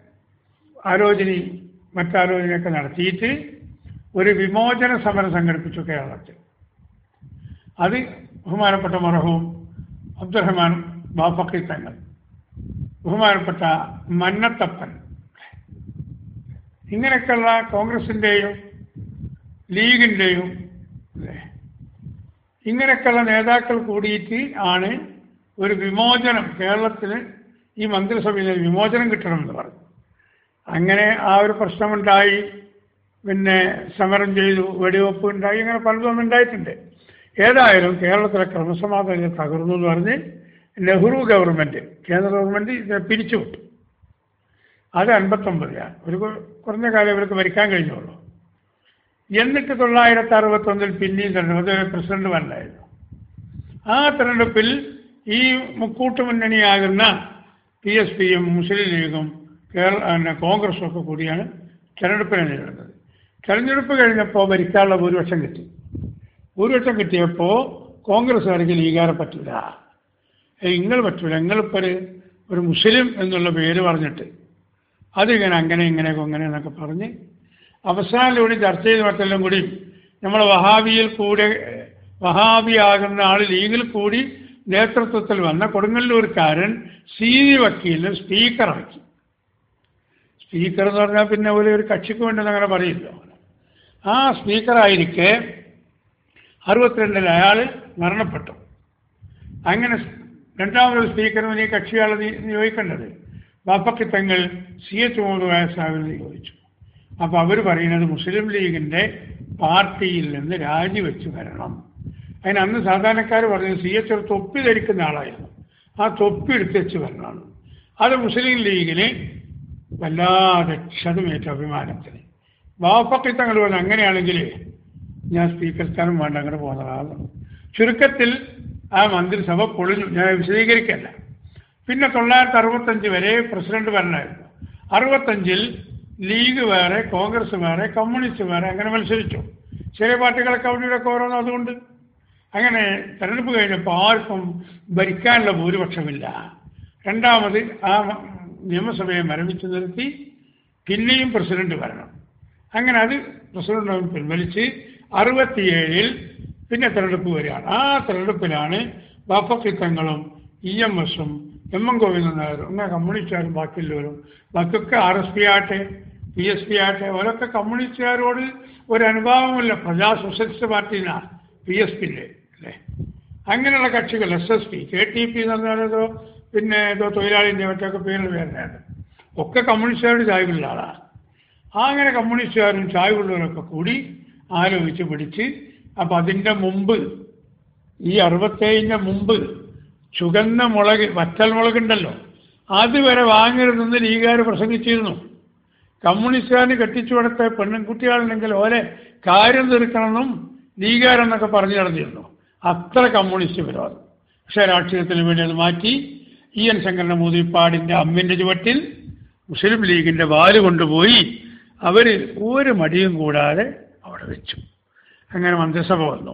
[SPEAKER 1] മറ്റാലോചനയൊക്കെ നടത്തിയിട്ട് ഒരു വിമോചന സമരം സംഘടിപ്പിച്ചു കേരളത്തിൽ. അത് ബഹുമാനപ്പെട്ട മർഹൂം അബ്ദുറഹ്മാൻ ബാഫഖി തങ്ങൾ, ബഹുമാനപ്പെട്ട മന്നത്തപ്പൻ, ഇങ്ങനെയൊക്കെയുള്ള കോൺഗ്രസിൻ്റെയും ലീഗിൻ്റെയും ഇങ്ങനെയൊക്കെയുള്ള നേതാക്കൾ കൂടിയിട്ട് ആണ് ഒരു വിമോചനം കേരളത്തിന്, ഈ മന്ത്രിസഭയിൽ വിമോചനം കിട്ടണമെന്ന് പറഞ്ഞു. അങ്ങനെ ആ ഒരു പ്രശ്നമുണ്ടായി. പിന്നെ സമരം ചെയ്തു, വെടിവെപ്പ് ഉണ്ടായി, അങ്ങനെ പലതൊന്നും ഉണ്ടായിട്ടുണ്ട്. ഏതായാലും കേരളത്തിലെ ക്രമസമാധാനം തകർന്നു എന്ന് പറഞ്ഞ് നെഹ്റു ഗവൺമെൻറ്, കേന്ദ്ര ഗവൺമെൻറ് ഇതിനെ പിരിച്ചുവിട്ടു. അത് 59 ഒരു കുറഞ്ഞ കാലം ഇവർക്ക് ഭരിക്കാൻ കഴിഞ്ഞുള്ളൂ. എന്നിട്ട് 1961 പിന്നെയും തെരഞ്ഞെടുപ്പ്, പ്രസിഡന്റ് വന്നായിരുന്നു. ആ തെരഞ്ഞെടുപ്പിൽ ഈ മുക്കൂട്ട് മുന്നണിയാകുന്ന PSPയും മുസ്ലിം ലീഗും കോൺഗ്രസും ഒക്കെ കൂടിയാണ് തെരഞ്ഞെടുപ്പിനെ നേരിടുന്നത്. തെരഞ്ഞെടുപ്പ് കഴിഞ്ഞപ്പോൾ ഭരിക്കാനുള്ള ഭൂരിപക്ഷം കിട്ടി. ഭൂരിപക്ഷം കിട്ടിയപ്പോൾ കോൺഗ്രസ്സുകാർക്ക് ലീഗാരെ പറ്റില്ല, നിങ്ങൾ പറ്റില്ല, നിങ്ങളിപ്പോൾ ഒരു മുസ്ലിം എന്നുള്ള പേര് പറഞ്ഞിട്ട് അതിങ്ങനെ അങ്ങനെ എന്നൊക്കെ പറഞ്ഞ് അവസാനത്തിലൂടെ ചർച്ച ചെയ്ത് മറ്റെല്ലാം കൂടി നമ്മൾ വഹാബിയാകുന്ന ആൾ ലീഗിൽ കൂടി നേതൃത്വത്തിൽ വന്ന കൊടുങ്ങല്ലൂർക്കാരൻ CD വക്കീലിനെ സ്പീക്കറാക്കി. സ്പീക്കർ എന്ന് പറഞ്ഞാൽ പിന്നെ ഒരു കക്ഷിക്ക് വേണ്ടെന്ന് അങ്ങനെ പറയില്ല. ആ സ്പീക്കറായിരിക്കെ 62 അയാൾ മരണപ്പെട്ടു. അങ്ങനെ രണ്ടാമതൊരു സ്പീക്കറിന് ഈ കക്ഷിയാളെ നിയോഗിക്കേണ്ടത് ബാഫഖി തങ്ങൾ CH മുഹമ്മദ് സാഹിബിനെ നിയോഗിച്ചു. അപ്പോൾ അവർ പറയുന്നത് മുസ്ലിം ലീഗിൻ്റെ പാർട്ടിയിൽ നിന്ന് രാജിവെച്ച് വരണം. അതിന് അന്ന് സാധാരണക്കാർ പറഞ്ഞത് CH ഒരു തൊപ്പി ധരിക്കുന്ന ആളായിരുന്നു, ആ തൊപ്പി എടുത്ത് വെച്ച് വരണം. അത് മുസ്ലിം ലീഗിന് വല്ലാതെ ക്ഷതമേറ്റ അഭിമാനത്തിന്. ബാഫഖി തങ്ങൾ പറഞ്ഞു അങ്ങനെയാണെങ്കിൽ ഞാൻ സ്പീക്കർ സ്ഥാനം വേണ്ട, അങ്ങനെ പോകുന്നതാണ്. ചുരുക്കത്തിൽ ആ മന്ത്രിസഭ പൊളിഞ്ഞു. ഞാൻ വിശദീകരിക്കല്ല. പിന്നെ 1965 വരെ പ്രസിഡന്റ് ഭരണമായിരുന്നു. 65 ലീഗ് വേറെ, കോൺഗ്രസ് വേറെ, കമ്മ്യൂണിസ്റ്റ് വേറെ, അങ്ങനെ മത്സരിച്ചു. ചെറിയ പാർട്ടികളൊക്കെ അവിടെയൊക്കെ ഓരോന്നും. അതുകൊണ്ട് അങ്ങനെ തെരഞ്ഞെടുപ്പ് കഴിഞ്ഞപ്പോൾ ആർക്കും ഭരിക്കാനുള്ള ഭൂരിപക്ഷമില്ല. രണ്ടാമത് ആ നിയമസഭയെ മരവിച്ച് നിർത്തി പിന്നെയും പ്രസിഡന്റ് വരണം. അങ്ങനെ അത് പ്രസിഡന്റ് പിൻവലിച്ച് 67 പിന്നെ തെരഞ്ഞെടുപ്പ് വരികയാണ്. ആ തെരഞ്ഞെടുപ്പിലാണ് ബാഫഖി തങ്ങളും EMSഉം MN ഗോവിന്ദൻ നായരും അങ്ങനെ കമ്മ്യൂണിസ്റ്റുകാരും ബാക്കിയുള്ളവരും, ബാക്കിയൊക്കെ RSP ആട്ടെ PSP ആട്ടെ, അവരൊക്കെ കമ്മ്യൂണിസ്റ്റുകാരോട് ഒരു അനുഭാവമില്ല. പ്രജാ സോഷ്യലിസ്റ്റ് പാർട്ടിനാണ് PSPയിലെ അല്ലേ. അങ്ങനെയുള്ള കക്ഷികൾ SSP, KTP എന്ന് പറഞ്ഞാലോ പിന്നെ തൊഴിലാളിൻ്റെ മറ്റൊക്കെ പേരിൽ വരുന്നതാണ്. ഒക്കെ കമ്മ്യൂണിസ്റ്റുകാരുടെ ചായ്വുള്ള ആളാണ്. അങ്ങനെ കമ്മ്യൂണിസ്റ്റുകാരും ചായ്വുള്ളവരൊക്കെ കൂടി ആലോചിച്ച് പിടിച്ച്. അപ്പം അതിൻ്റെ മുമ്പ്, ഈ 67 മുമ്പ് ചുവന്ന മുളക്, വറ്റൽ മുളകുണ്ടല്ലോ, അതുവരെ വാങ്ങരുതെന്ന് ലീഗുകാർ പ്രസംഗിച്ചിരുന്നു. കമ്മ്യൂണിസ്റ്റുകാരന് കെട്ടിച്ചു കൊടുത്ത പെൺകുട്ടികളുണ്ടെങ്കിൽ ഓരെ കാര്യം തീർക്കണമെന്നും ലീഗുകാരെന്നൊക്കെ പറഞ്ഞു നടന്നിരുന്നു. അത്ര കമ്മ്യൂണിസ്റ്റ് വിരോധം. പക്ഷേ രാഷ്ട്രീയത്തിന് വേണ്ടി അത് മാറ്റി. EN സംഘടന മൂതിപ്പാടിൻ്റെ അമ്മിൻ്റെ ചുവട്ടിൽ മുസ്ലിം ലീഗിൻ്റെ വാല് കൊണ്ടുപോയി അവർ ഒരു മടിയും കൂടാതെ അവിടെ വെച്ചു. അങ്ങനെ മന്ത്രിസഭ വന്നു.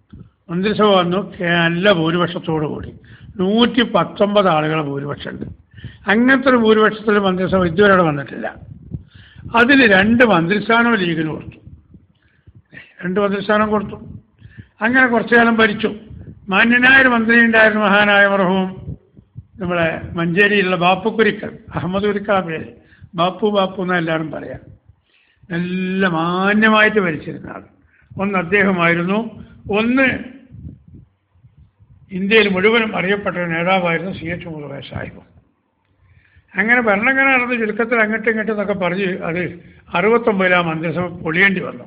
[SPEAKER 1] നല്ല ഭൂരിപക്ഷത്തോടു കൂടി 119 ആളുകളെ ഭൂരിപക്ഷമുണ്ട്. അങ്ങനത്തെ ഒരു ഭൂരിപക്ഷത്തിൽ മന്ത്രിസഭ ഇതുവരെ അവിടെ വന്നിട്ടില്ല. അതിൽ 2 മന്ത്രിസ്ഥാനം ലീഗിന് കൊടുത്തു. 2 മന്ത്രിസ്ഥാനം കൊടുത്തു. അങ്ങനെ കുറച്ചു കാലം ഭരിച്ചു. മാന്യനായ ഒരു മന്ത്രി ഉണ്ടായിരുന്നു, മഹാനായ മർഹൂം നമ്മളെ മഞ്ചേരിയിലുള്ള ബാപ്പു കുരിക്കൽ, അഹമ്മദ് കുരിക്കൽ പേര്, ബാപ്പു എന്ന് എല്ലാവരും പറയാം. നല്ല മാന്യമായിട്ട് ഭരിച്ചിരുന്ന ആൾ. ഒന്ന് അദ്ദേഹമായിരുന്നു, ഒന്ന് ഇന്ത്യയിൽ മുഴുവനും അറിയപ്പെട്ട നേതാവായിരുന്നു CH മുഹമ്മദ് സാഹിബ്. അങ്ങനെ ഭരണഘടന നടന്ന് ചുരുക്കത്തിൽ അങ്ങോട്ടും ഇങ്ങോട്ടും എന്നൊക്കെ പറഞ്ഞ് അത് 69 മന്ത്രിസഭ പൊളിയേണ്ടി വന്നു.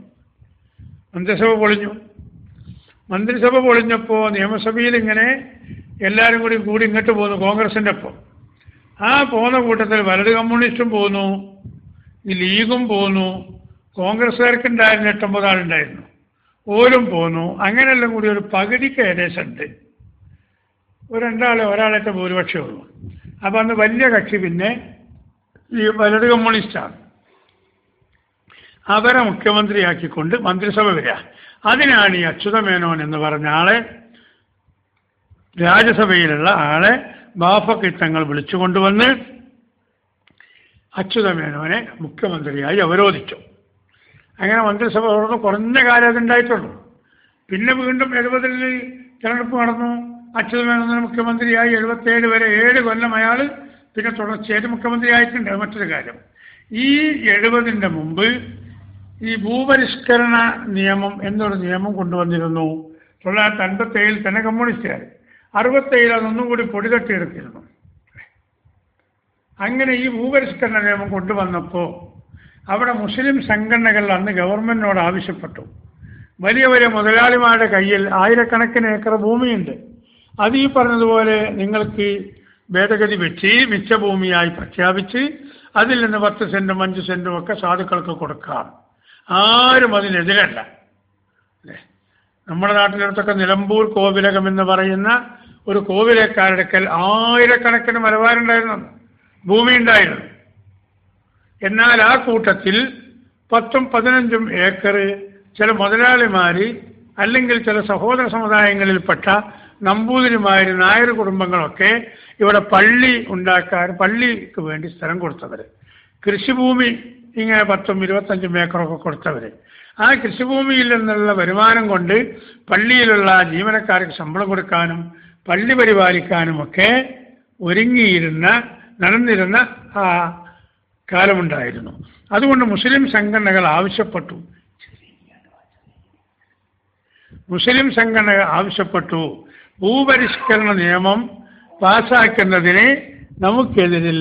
[SPEAKER 1] മന്ത്രിസഭ പൊളിഞ്ഞപ്പോൾ നിയമസഭയിൽ ഇങ്ങനെ എല്ലാവരും കൂടി ഇങ്ങോട്ട് പോന്നു, കോൺഗ്രസിൻ്റെ ഒപ്പം. ആ പോകുന്ന കൂട്ടത്തിൽ വലത് കമ്മ്യൂണിസ്റ്റും പോന്നു, ഈ ലീഗും പോന്നു, കോൺഗ്രസ്സുകാർക്കുണ്ടായിരുന്ന 8-9 ആളുണ്ടായിരുന്നു, ഓരും പോന്നു. അങ്ങനെയെല്ലാം കൂടി ഒരു പകുതിക്ക് ഏകദേശം ഉണ്ട്. ഒരാളായിട്ട് ഭൂരിപക്ഷമേ ഉള്ളൂ. അപ്പം അന്ന് വലിയ കക്ഷി പിന്നെ ഈ വലത് കമ്മ്യൂണിസ്റ്റാണ്. അവരെ മുഖ്യമന്ത്രിയാക്കിക്കൊണ്ട് മന്ത്രിസഭ വരിക. അതിനാണ് ഈ അച്യുതമേനോൻ എന്ന് പറഞ്ഞ ആളെ, രാജ്യസഭയിലുള്ള ആളെ ബാഫക്കി തങ്ങൾ വിളിച്ചുകൊണ്ടുവന്ന് അച്യുതമേനോനെ മുഖ്യമന്ത്രിയായി അവരോധിച്ചു. അങ്ങനെ മന്ത്രിസഭ തുടർന്ന് കുറഞ്ഞ കാലം അതുണ്ടായിട്ടുള്ളൂ. പിന്നെ വീണ്ടും 70 തിരഞ്ഞെടുപ്പ് നടന്നു. അച്യുതമേനോൻ മുഖ്യമന്ത്രിയായി 77 വരെ 7 കൊല്ലം അയാൾ പിന്നെ തുടർച്ചയായിട്ട് മുഖ്യമന്ത്രി ആയിട്ടുണ്ട്. മറ്റൊരു കാര്യം, ഈ 70ന്റെ മുമ്പ് ഈ ഭൂപരിഷ്കരണ നിയമം എന്നൊരു നിയമം കൊണ്ടുവന്നിരുന്നു. 1957 തന്നെ കമ്മ്യൂണിസ്റ്റുകാർ, 67 അതൊന്നും കൂടി പൊടി തട്ടിയെടുത്തിരുന്നു. അങ്ങനെ ഈ ഭൂപരിഷ്കരണ നിയമം കൊണ്ടുവന്നപ്പോൾ അവിടെ മുസ്ലിം സംഘടനകൾ അന്ന് ഗവൺമെന്റിനോട് ആവശ്യപ്പെട്ടു, വലിയ വലിയ മുതലാളിമാരുടെ കയ്യിൽ ആയിരക്കണക്കിന് ഏക്കർ ഭൂമിയുണ്ട്, അത് ഈ പറഞ്ഞതുപോലെ നിങ്ങൾക്ക് ഭേദഗതി വെച്ച് മിച്ചഭൂമിയായി പ്രഖ്യാപിച്ച് അതിൽ നിന്ന് 10 സെന്റും 5 സെന്റും ഒക്കെ സാധുക്കൾക്ക് കൊടുക്കാം. ആരും അതിനെതിരല്ല. അല്ലേ? നമ്മുടെ നാട്ടിലടുത്തൊക്കെ നിലമ്പൂർ കോവിലകം എന്ന് പറയുന്ന ഒരു കോവിലക്കാരടുക്കൽ ആയിരക്കണക്കിന് മലബാറുണ്ടായിരുന്നു, ഭൂമി ഉണ്ടായിരുന്നു. എന്നാൽ ആ കൂട്ടത്തിൽ 10ഉം 15ഉം ഏക്കർ ചില മുതലാളിമാർ അല്ലെങ്കിൽ ചില സഹോദര സമുദായങ്ങളിൽപ്പെട്ട നമ്പൂതിരിമാർ, നായർ കുടുംബങ്ങളൊക്കെ ഇവിടെ പള്ളി ഉണ്ടാക്കാൻ, പള്ളിക്ക് വേണ്ടി സ്ഥലം കൊടുത്തവർ, കൃഷിഭൂമി ഇങ്ങനെ 10ഉം 25ഉം ഏക്കറൊക്കെ കൊടുത്തവർ, ആ കൃഷിഭൂമിയിൽ നിന്നുള്ള വരുമാനം കൊണ്ട് പള്ളിയിലുള്ള ജീവനക്കാർക്ക് ശമ്പളം കൊടുക്കാനും പള്ളി പരിപാലിക്കാനുമൊക്കെ നടന്നിരുന്ന ആ കാലമുണ്ടായിരുന്നു. അതുകൊണ്ട് മുസ്ലിം സംഘടനകൾ ആവശ്യപ്പെട്ടു ഭൂപരിഷ്കരണ നിയമം പാസ്സാക്കുന്നതിന് നമുക്ക്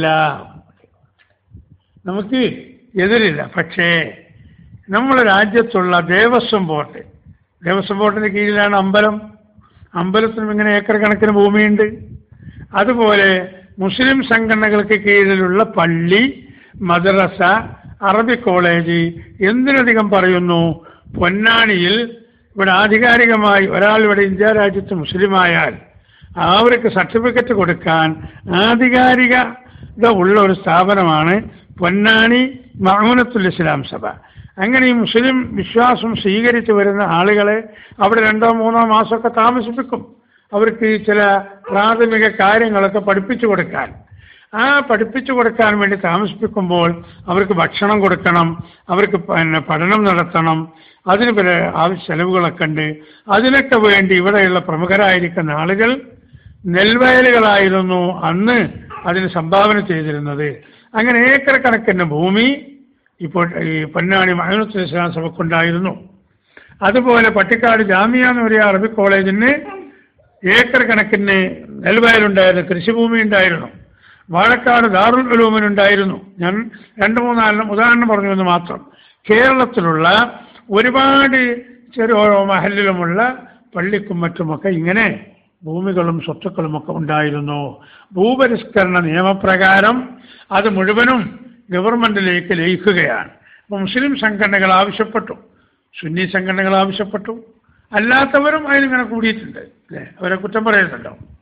[SPEAKER 1] എതിരില്ല. പക്ഷേ നമ്മുടെ രാജ്യത്തുള്ള ദേവസ്വം ബോർഡിന് കീഴിലാണ് അമ്പലത്തിനും ഇങ്ങനെ ഏക്കർ കണക്കിന് ഭൂമിയുണ്ട്. അതുപോലെ മുസ്ലിം സംഘടനകൾക്ക് കീഴിലുള്ള പള്ളി, മദ്രസ, അറബി കോളേജ്, എന്തിനധികം പറയുന്നു, പൊന്നാനിയിൽ ഇവിടെ ആധികാരികമായി ഒരാൾ ഇവിടെ ഇന്ത്യ രാജ്യത്ത് മുസ്ലിമായാൽ അവർക്ക് സർട്ടിഫിക്കറ്റ് കൊടുക്കാൻ ആധികാരികത ഉള്ള ഒരു സ്ഥാപനമാണ് പൊന്നാനി മഅൂനത്തുൽ ഇസ്ലാം സഭ. അങ്ങനെ ഈ മുസ്ലിം വിശ്വാസം സ്വീകരിച്ചു വരുന്ന ആളുകളെ അവിടെ 2-3 മാസമൊക്കെ താമസിപ്പിക്കും. അവർക്ക് ചില പ്രാഥമിക കാര്യങ്ങളൊക്കെ പഠിപ്പിച്ചു കൊടുക്കാൻ വേണ്ടി താമസിപ്പിക്കുമ്പോൾ അവർക്ക് ഭക്ഷണം കൊടുക്കണം, അവർക്ക് പഠനം നടത്തണം, അതിന് പല ചെലവുകളൊക്കെ ഉണ്ട്. അതിനൊക്കെ വേണ്ടി ഇവിടെയുള്ള പ്രമുഖരായിരിക്കുന്ന ആളുകൾ നെൽവയലുകളായിരുന്നു അന്ന് അതിന് സംഭാവന ചെയ്തിരുന്നത്. അങ്ങനെ ഏക്കർ കണക്കിന് ഭൂമി ഇപ്പോൾ ഈ പൊന്നാനി മഅൂനത്തുൽ ഇസ്ലാം സഭയ്ക്കുണ്ടായിരുന്നു. അതുപോലെ പട്ടിക്കാട് ജാമിയ എന്ന് പറയുന്ന അറബി കോളേജിന് ഏക്കർ കണക്കിന് നെൽവയലുണ്ടായിരുന്നു, കൃഷിഭൂമി ഉണ്ടായിരുന്നു. വാഴക്കാട് ദാറുൽ ഉലൂമിനുണ്ടായിരുന്നു. ഞാൻ 2-3 ഉദാഹരണം പറഞ്ഞു എന്ന് മാത്രം. കേരളത്തിലുള്ള ഒരുപാട് ചെറിയ മഹല്ലിലുമുള്ള പള്ളിക്കും മറ്റുമൊക്കെ ഇങ്ങനെ ഭൂമികളും സ്വത്തുക്കളുമൊക്കെ ഉണ്ടായിരുന്നു. ഭൂപരിഷ്കരണ നിയമപ്രകാരം അത് മുഴുവനും ഗവൺമെന്റിലേക്ക് ലയിക്കുകയാണ്. അപ്പോൾ മുസ്ലിം സംഘടനകൾ ആവശ്യപ്പെട്ടു, സുന്നി സംഘടനകൾ ആവശ്യപ്പെട്ടു, അല്ലാത്തവരും അതിലിങ്ങനെ കൂടിയിട്ടുണ്ട്. അല്ലേ? അവരെ കുറ്റം പറയുന്നുണ്ടോ?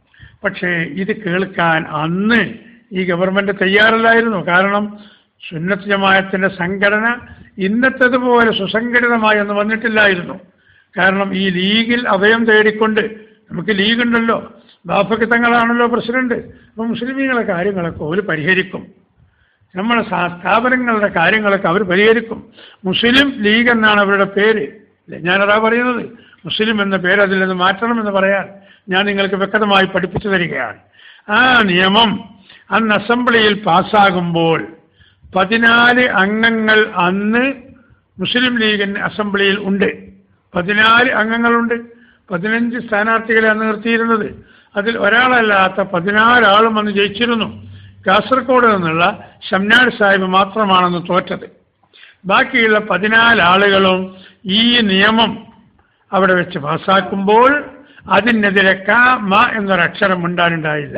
[SPEAKER 1] പക്ഷേ ഇത് കേൾക്കാൻ അന്ന് ഈ ഗവൺമെന്റ് തയ്യാറല്ലായിരുന്നു. കാരണം സുന്നത്ത് ജമാഅത്തിന്റെ സംഘടന ഇന്നത്തേതുപോലെ സുസംഘടിതമായി ഒന്നും വന്നിട്ടില്ലായിരുന്നു. കാരണം ഈ ലീഗിൽ അഭയം തേടിക്കൊണ്ട്, നമുക്ക് ലീഗ് ഉണ്ടല്ലോ, ബാഫക്ക് തങ്ങളാണല്ലോ പ്രസിഡന്റ്, അപ്പോൾ മുസ്ലിമീങ്ങളുടെ കാര്യങ്ങളൊക്കെ അവർ പരിഹരിക്കും, നമ്മുടെ സ്ഥാപനങ്ങളുടെ കാര്യങ്ങളൊക്കെ അവർ പരിഹരിക്കും. മുസ്ലിം ലീഗ് എന്നാണ് അവരുടെ പേര്. ഞാനതാ പറയുന്നത്. മുസ്ലിം എന്ന പേര് അതിൽ നിന്ന് മാറ്റണമെന്ന് പറയാൻ ഞാൻ നിങ്ങൾക്ക് വ്യക്തമായി പഠിപ്പിച്ചു തരികയാണ്. ആ നിയമം അന്ന് അസംബ്ലിയിൽ പാസ്സാകുമ്പോൾ 14 അംഗങ്ങൾ അന്ന് മുസ്ലിം ലീഗിന് അസംബ്ലിയിൽ ഉണ്ട്. 14 അംഗങ്ങളുണ്ട്. 15 സ്ഥാനാർത്ഥികളെ അന്ന് നിർത്തിയിരുന്നത്. അതിൽ ഒരാളല്ലാത്ത 14 ആളും അന്ന് ജയിച്ചിരുന്നു. കാസർഗോഡ് നിന്നുള്ള ഷംനാട് സാഹിബ് മാത്രമാണെന്ന് തോറ്റത്. ബാക്കിയുള്ള 14 ആളുകളും ഈ നിയമം അവിടെ വെച്ച് പാസ്സാക്കുമ്പോൾ അതിനെതിരെ മ എന്നൊരക്ഷരം ഉണ്ടായിട്ടുണ്ടായില്ല.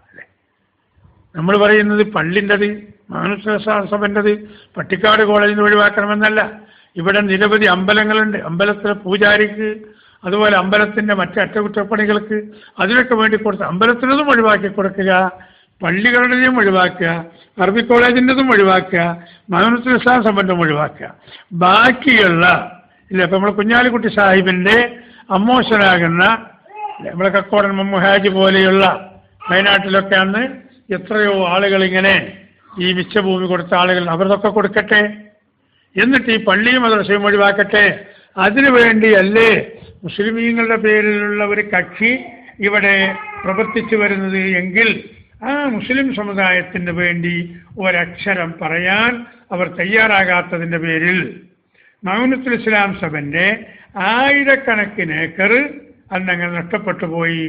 [SPEAKER 1] നമ്മൾ പറയുന്നത് പള്ളിൻ്റെത്, മാനുഷസഭൻ്റെത്, പട്ടിക്കാട് കോളേജിന് ഒഴിവാക്കണമെന്നല്ല. ഇവിടെ നിരവധി അമ്പലങ്ങളുണ്ട്. അമ്പലത്തിലെ പൂജാരിക്ക്, അതുപോലെ അമ്പലത്തിൻ്റെ മറ്റ് അറ്റകുറ്റപ്പണികൾക്ക് അതിനൊക്കെ വേണ്ടി കൊടുത്ത് അമ്പലത്തിനതും ഒഴിവാക്കി കൊടുക്കുക, പള്ളികളുടെയും ഒഴിവാക്കുക, അറബി കോളേജിൻ്റെതും ഒഴിവാക്കുക, മാനുഷസഭൻ്റെ ഒഴിവാക്കുക. ബാക്കിയുള്ള ഇല്ല, ഇപ്പം നമ്മൾ കുഞ്ഞാലിക്കുട്ടി സാഹിബിൻ്റെ അമ്മോശനാകുന്ന നമ്മളെ കക്കോടൻ മമ്മുഹാജി പോലെയുള്ള വയനാട്ടിലൊക്കെ അന്ന് എത്രയോ ആളുകൾ ഇങ്ങനെ ഈ മിച്ചഭൂമി കൊടുത്ത ആളുകൾ അവരതൊക്കെ കൊടുക്കട്ടെ, എന്നിട്ട് ഈ പള്ളിയും മദ്രസയും ഒഴിവാക്കട്ടെ. അതിനുവേണ്ടിയല്ലേ മുസ്ലിമീങ്ങളുടെ പേരിലുള്ള ഒരു കക്ഷി ഇവിടെ പ്രവർത്തിച്ചു വരുന്നത് എങ്കിൽ ആ മുസ്ലിം സമുദായത്തിന് വേണ്ടി ഒരക്ഷരം പറയാൻ അവർ തയ്യാറാകാത്തതിൻ്റെ പേരിൽ മൗനത്തുൽ ഇസ്ലാം സഭൻ്റെ 1000കണക്കിന് ഏക്കർ അന്നങ്ങനെ നഷ്ടപ്പെട്ടു പോയി.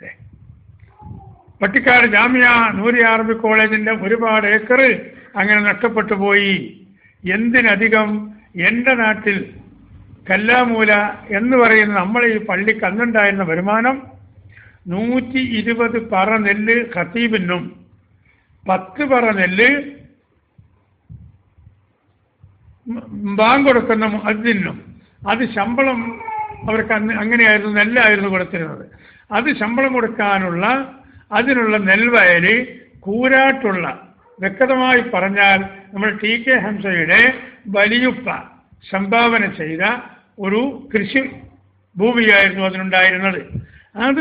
[SPEAKER 1] പട്ടിക്കാട് ജാമിയ നൂരി അറബി കോളേജിൻ്റെ ഒരുപാട് ഏക്കർ അങ്ങനെ നഷ്ടപ്പെട്ടു പോയി. എന്തിനധികം എൻ്റെ നാട്ടിൽ കല്ലാമൂല എന്ന് പറയുന്ന നമ്മളെ ഈ പള്ളിക്ക് അന്നുണ്ടായിരുന്ന വരുമാനം 120 പറ നെല്ല് ഖത്തീബിനും 10 പറ നെല്ല് ബാങ്ക് കൊടുക്കുന്ന മുഅദ്ദിനും. അത് ശമ്പളം അവർക്ക് അന്ന് അങ്ങനെയായിരുന്നു, നെല്ലായിരുന്നു കൊടുത്തിരുന്നത്. അത് ശമ്പളം കൊടുക്കാനുള്ള അതിനുള്ള നെൽവയല് കൂരാട്ടുള്ള, വ്യക്തമായി പറഞ്ഞാൽ നമ്മൾ TK ഹംസയുടെ വലിയുപ്പ സംഭാവന ചെയ്ത ഒരു കൃഷി ഭൂമിയായിരുന്നു അതിനുണ്ടായിരുന്നത്. അത്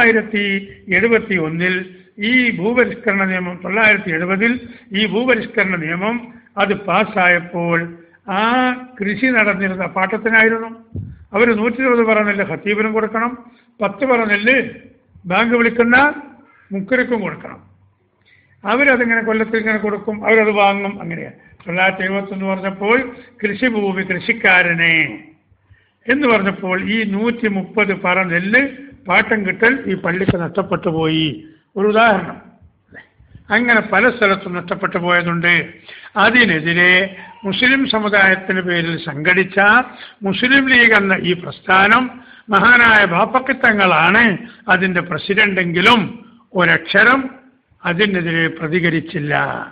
[SPEAKER 1] 971 ഈ ഭൂപരിഷ്കരണ നിയമം 970 ഈ ഭൂപരിഷ്കരണ നിയമം അത് പാസ്സായപ്പോൾ ആ കൃഷി നടന്നിരുന്ന പാട്ടത്തിനായിരുന്നു. അവർ 120 പറ നെല്ല് ഖത്തീബിനും കൊടുക്കണം, 10 പറ നെല്ല് ബാങ്ക് വിളിക്കുന്ന മുക്കരക്കും കൊടുക്കണം. അവരതിങ്ങനെ കൊല്ലത്തിൽ ഇങ്ങനെ കൊടുക്കും, അവരത് വാങ്ങും. അങ്ങനെയാണ് 971 പറഞ്ഞപ്പോൾ കൃഷിഭൂമി കൃഷിക്കാരനെ എന്ന് പറഞ്ഞപ്പോൾ ഈ 130 പറ നെല്ല് പാട്ടം കിട്ടൽ ഈ പള്ളിക്ക് നഷ്ടപ്പെട്ടു പോയി. ഒരു ഉദാഹരണം. അങ്ങനെ പല സ്ഥലത്തും നഷ്ടപ്പെട്ടു പോയതുണ്ട്. അതിനെതിരെ മുസ്ലിം സമുദായത്തിന് പേരിൽ സംഘടിച്ച മുസ്ലിം ലീഗ് എന്ന ഈ പ്രസ്ഥാനം മഹാനായ ബാപ്പക്കിത്തങ്ങളാണ് അതിൻ്റെ പ്രസിഡന്റെങ്കിലും ഒരക്ഷരം അതിനെതിരെ പ്രതികരിച്ചില്ല.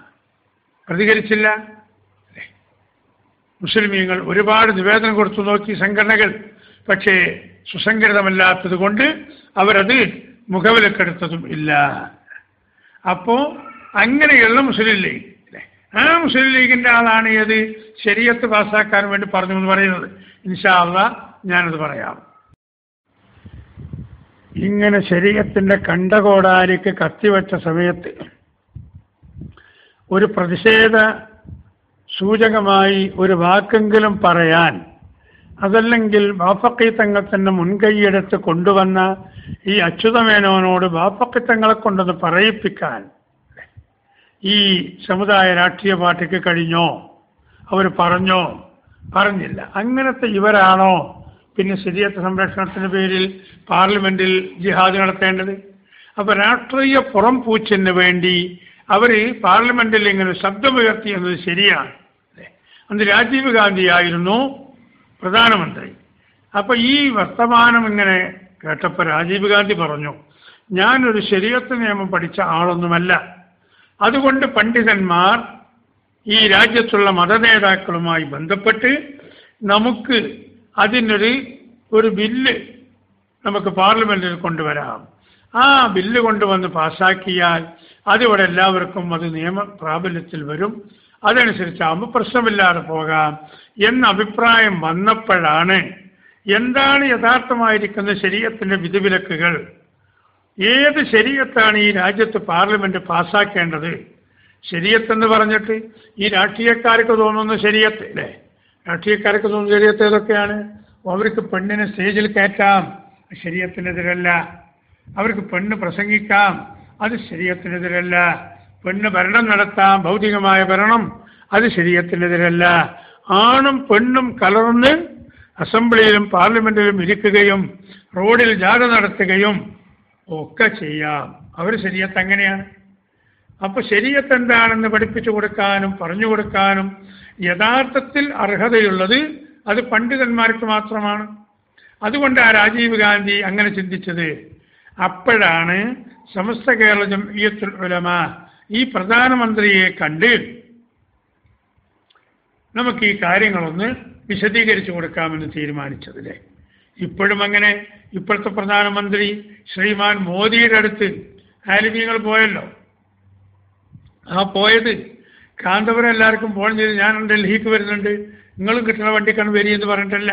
[SPEAKER 1] മുസ്ലിമീങ്ങൾ ഒരുപാട് നിവേദനം കൊടുത്തു നോക്കി സംഘടനകൾ, പക്ഷേ സുസംഘടിതമല്ലാത്തത് കൊണ്ട് അവരത് മുഖവിലക്കെടുത്തതും ഇല്ല. അപ്പോൾ അങ്ങനെയുള്ള മുസ്ലിം ലീഗ്, ആ മുസ്ലിം ലീഗിൻ്റെ ആളാണ് ഏത് ശരീഅത്ത് പാസ്സാക്കാൻ വേണ്ടി പറഞ്ഞു എന്ന് പറയുന്നത്. ഇൻഷാ അല്ലാഹ് ഞാനത് പറയാം. ഇങ്ങനെ ശരീഅത്തിൻ്റെ കണ്ടകോടാലിക്ക് കത്തിവെച്ച സമയത്ത് ഒരു പ്രതിഷേധ സൂചകമായി ഒരു വാക്കെങ്കിലും പറയാൻ, അതല്ലെങ്കിൽ ബാഫക്കി തങ്ങൾ തന്നെ മുൻകൈയെടുത്ത് കൊണ്ടുവന്ന ഈ അച്യുതമേനോനോട് ബാഫക്കി തങ്ങളെ കൊണ്ടൊന്ന് പറയിപ്പിക്കാൻ ഈ സമുദായ രാഷ്ട്രീയ പാർട്ടിക്ക് കഴിഞ്ഞോ? അവർ പറഞ്ഞോ? പറഞ്ഞില്ല. അങ്ങനത്തെ ഇവരാണോ പിന്നെ ശരീഅത്ത് സംരക്ഷണത്തിന് പേരിൽ പാർലമെന്റിൽ ജിഹാദ് നടത്തേണ്ടത്? അപ്പോൾ രാഷ്ട്രീയ പുറം പൂച്ചിന് വേണ്ടി അവർ പാർലമെന്റിൽ ഇങ്ങനെ ശബ്ദമുയർത്തി എന്നത് ശരിയാണ്. അന്ന് രാജീവ് ഗാന്ധിയായിരുന്നു പ്രധാനമന്ത്രി. അപ്പോൾ ഈ വർത്തമാനം ഇങ്ങനെ കേട്ടപ്പോൾ രാജീവ് ഗാന്ധി പറഞ്ഞു, ഞാനൊരു ശരീഅത്ത് നിയമം പഠിച്ച ആളൊന്നുമല്ല, അതുകൊണ്ട് പണ്ഡിതന്മാർ ഈ രാജ്യത്തുള്ള മതനേതാക്കളുമായി ബന്ധപ്പെട്ട് നമുക്ക് അതിനൊരു ബില്ല് നമുക്ക് പാർലമെന്റിൽ കൊണ്ടുവരാം. ആ ബില്ല് കൊണ്ടുവന്ന് പാസ്സാക്കിയാൽ അതിവിടെ എല്ലാവർക്കും അത് നിയമ പ്രാബല്യത്തിൽ വരും, അതനുസരിച്ചാകുമ്പോൾ പ്രശ്നമില്ലാതെ പോകാം എന്ന അഭിപ്രായം വന്നപ്പോഴാണ് എന്താണ് യഥാർത്ഥമായിരിക്കുന്ന ശരീഅത്തിന്റെ വിധിവിലക്കുകൾ, ഏത് ശരീഅത്താണ് ഈ രാജ്യത്ത് പാർലമെന്റ് പാസ്സാക്കേണ്ടത്. ശരീഅത്ത് എന്ന് പറഞ്ഞിട്ട് ഈ രാഷ്ട്രീയക്കാർക്ക് തോന്നുന്ന ശരീഅത്ത് അല്ലേ, രാഷ്ട്രീയക്കാർക്ക് തോന്നുന്ന ശരീഅത്ത് ഏതൊക്കെയാണ്? അവർക്ക് പെണ്ണിനെ സ്റ്റേജിൽ കയറ്റാം, ശരീഅത്തിനെതിരല്ല. അവർക്ക് പെണ്ണ് പ്രസംഗിക്കാം, അത് ശരീഅത്തിനെതിരല്ല. പെണ്ണ് ഭരണം നടത്താം, ഭൗതികമായ ഭരണം, അത് ശരീഅത്തിനെതിരല്ല. ആണും പെണ്ണും കലർന്ന് അസംബ്ലിയിലും പാർലമെന്റിലും ഇരിക്കുകയും റോഡിൽ ജാഥ നടത്തുകയും ഒക്കെ ചെയ്യാം. അവർ ശരീഅത്ത് അങ്ങനെയാണ്. അപ്പൊ ശരീഅത്ത് എന്താണെന്ന് പഠിപ്പിച്ചു കൊടുക്കാനും പറഞ്ഞു കൊടുക്കാനും യഥാർത്ഥത്തിൽ അർഹതയുള്ളത് അത് പണ്ഡിതന്മാർക്ക് മാത്രമാണ്. അതുകൊണ്ട് ആ രാജീവ് ഗാന്ധി അങ്ങനെ ചിന്തിച്ചത്. അപ്പോഴാണ് സമസ്ത കേരള ജംഇയ്യത്തുൽ ഉലമ ഈ പ്രധാനമന്ത്രിയെ കണ്ട് നമുക്ക് ഈ കാര്യങ്ങളൊന്ന് വിശദീകരിച്ചു കൊടുക്കാമെന്ന് തീരുമാനിച്ചതില്ലേ. ഇപ്പോഴും അങ്ങനെ ഇപ്പോഴത്തെ പ്രധാനമന്ത്രി ശ്രീമാൻ മോദിയുടെ അടുത്ത് ആലിമീങ്ങൾ പോയല്ലോ. ആ പോയത് കാന്തപുരം എല്ലാവർക്കും ഫോൺ ചെയ്ത് ഞാൻ ഡൽഹിക്ക് വരുന്നുണ്ട്, നിങ്ങളും കിട്ടുന്ന വണ്ടിക്കാണ് വരിയെന്ന് പറഞ്ഞിട്ടല്ല.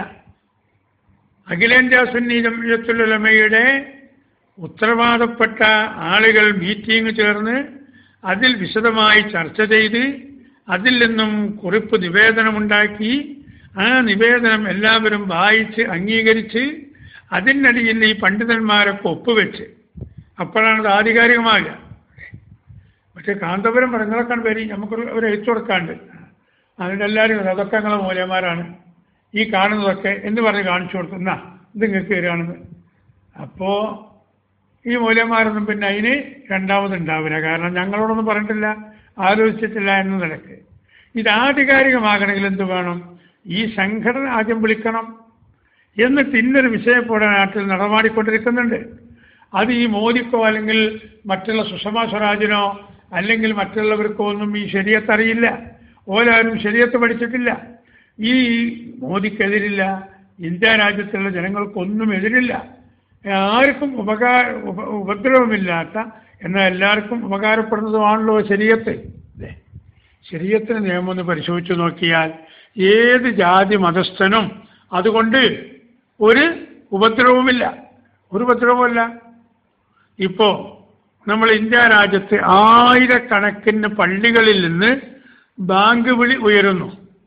[SPEAKER 1] അഖിലേന്ത്യാ സുന്നി ജംഇയ്യത്തുൽ ഉലമയുടെ ഉത്തരവാദപ്പെട്ട ആളുകൾ മീറ്റിംഗ് ചേർന്ന് അതിൽ വിശദമായി ചർച്ച ചെയ്ത് അതിൽ നിന്നും കുറിപ്പ് നിവേദനമുണ്ടാക്കി ആ നിവേദനം എല്ലാവരും വായിച്ച് അംഗീകരിച്ച് അതിനടിയിൽ ഈ പണ്ഡിതന്മാരൊക്കെ ഒപ്പുവെച്ച് അപ്പോഴാണ് അത് ആധികാരികമാകുക. പക്ഷെ കാന്തപുരം പറഞ്ഞതൊക്കെ വരി നമുക്കൊരു ഒരു എഴുത്തു കൊടുക്കാണ്ട് അതിൻ്റെ എല്ലാവരും അതൊക്കെ ഞങ്ങളെ മൂല്യന്മാരാണ് ഈ കാണുന്നതൊക്കെ എന്ന് പറഞ്ഞ് കാണിച്ചു കൊടുത്തു, എന്നാ ഇത് നിങ്ങൾക്ക് വരികയാണെന്ന്. അപ്പോൾ ഈ മൂല്യന്മാരൊന്നും പിന്നെ അതിന് രണ്ടാമതുണ്ടാവില്ല. കാരണം ഞങ്ങളോടൊന്നും പറഞ്ഞിട്ടില്ല, ആലോചിച്ചിട്ടില്ല എന്ന നിലക്ക്. ഇത് ആധികാരികമാകണമെങ്കിൽ എന്ത് വേണം? ഈ സംഘടന ആദ്യം വിളിക്കണം. എന്നിട്ട് ഇന്നൊരു വിഷയപ്പോടെ നാട്ടിൽ നടമാടിക്കൊണ്ടിരിക്കുന്നുണ്ട്. അത് ഈ മോദിക്കോ അല്ലെങ്കിൽ മറ്റുള്ള സുഷമ സ്വരാജിനോ അല്ലെങ്കിൽ മറ്റുള്ളവർക്കോ ഒന്നും ഈ ശരീഅത്ത് അറിയില്ല. ഓലാരും ശരീഅത്ത് പഠിച്ചിട്ടില്ല. ഈ മോദിക്കെതിരില്ല, ഇന്ത്യ രാജ്യത്തുള്ള ജനങ്ങൾക്കൊന്നും എതിരില്ല, ആർക്കും ഉപദ്രവമില്ലാത്ത എന്നാൽ എല്ലാവർക്കും ഉപകാരപ്പെടുന്നതുമാണല്ലോ ശരീഅത്ത്. ശരീഅത്തിന് നിയമം ഒന്ന് പരിശോധിച്ച് നോക്കിയാൽ ഏത് ജാതി മതസ്ഥനും അതുകൊണ്ട് ഒരു ഉപദ്രവവുമില്ല, ഒരു ഉപദ്രവമല്ല. ഇപ്പോൾ നമ്മൾ ഇന്ത്യ രാജ്യത്ത് ആയിരക്കണക്കിന് പള്ളികളിൽ നിന്ന് ബാങ്ക് വിളി ഉയരുന്നു.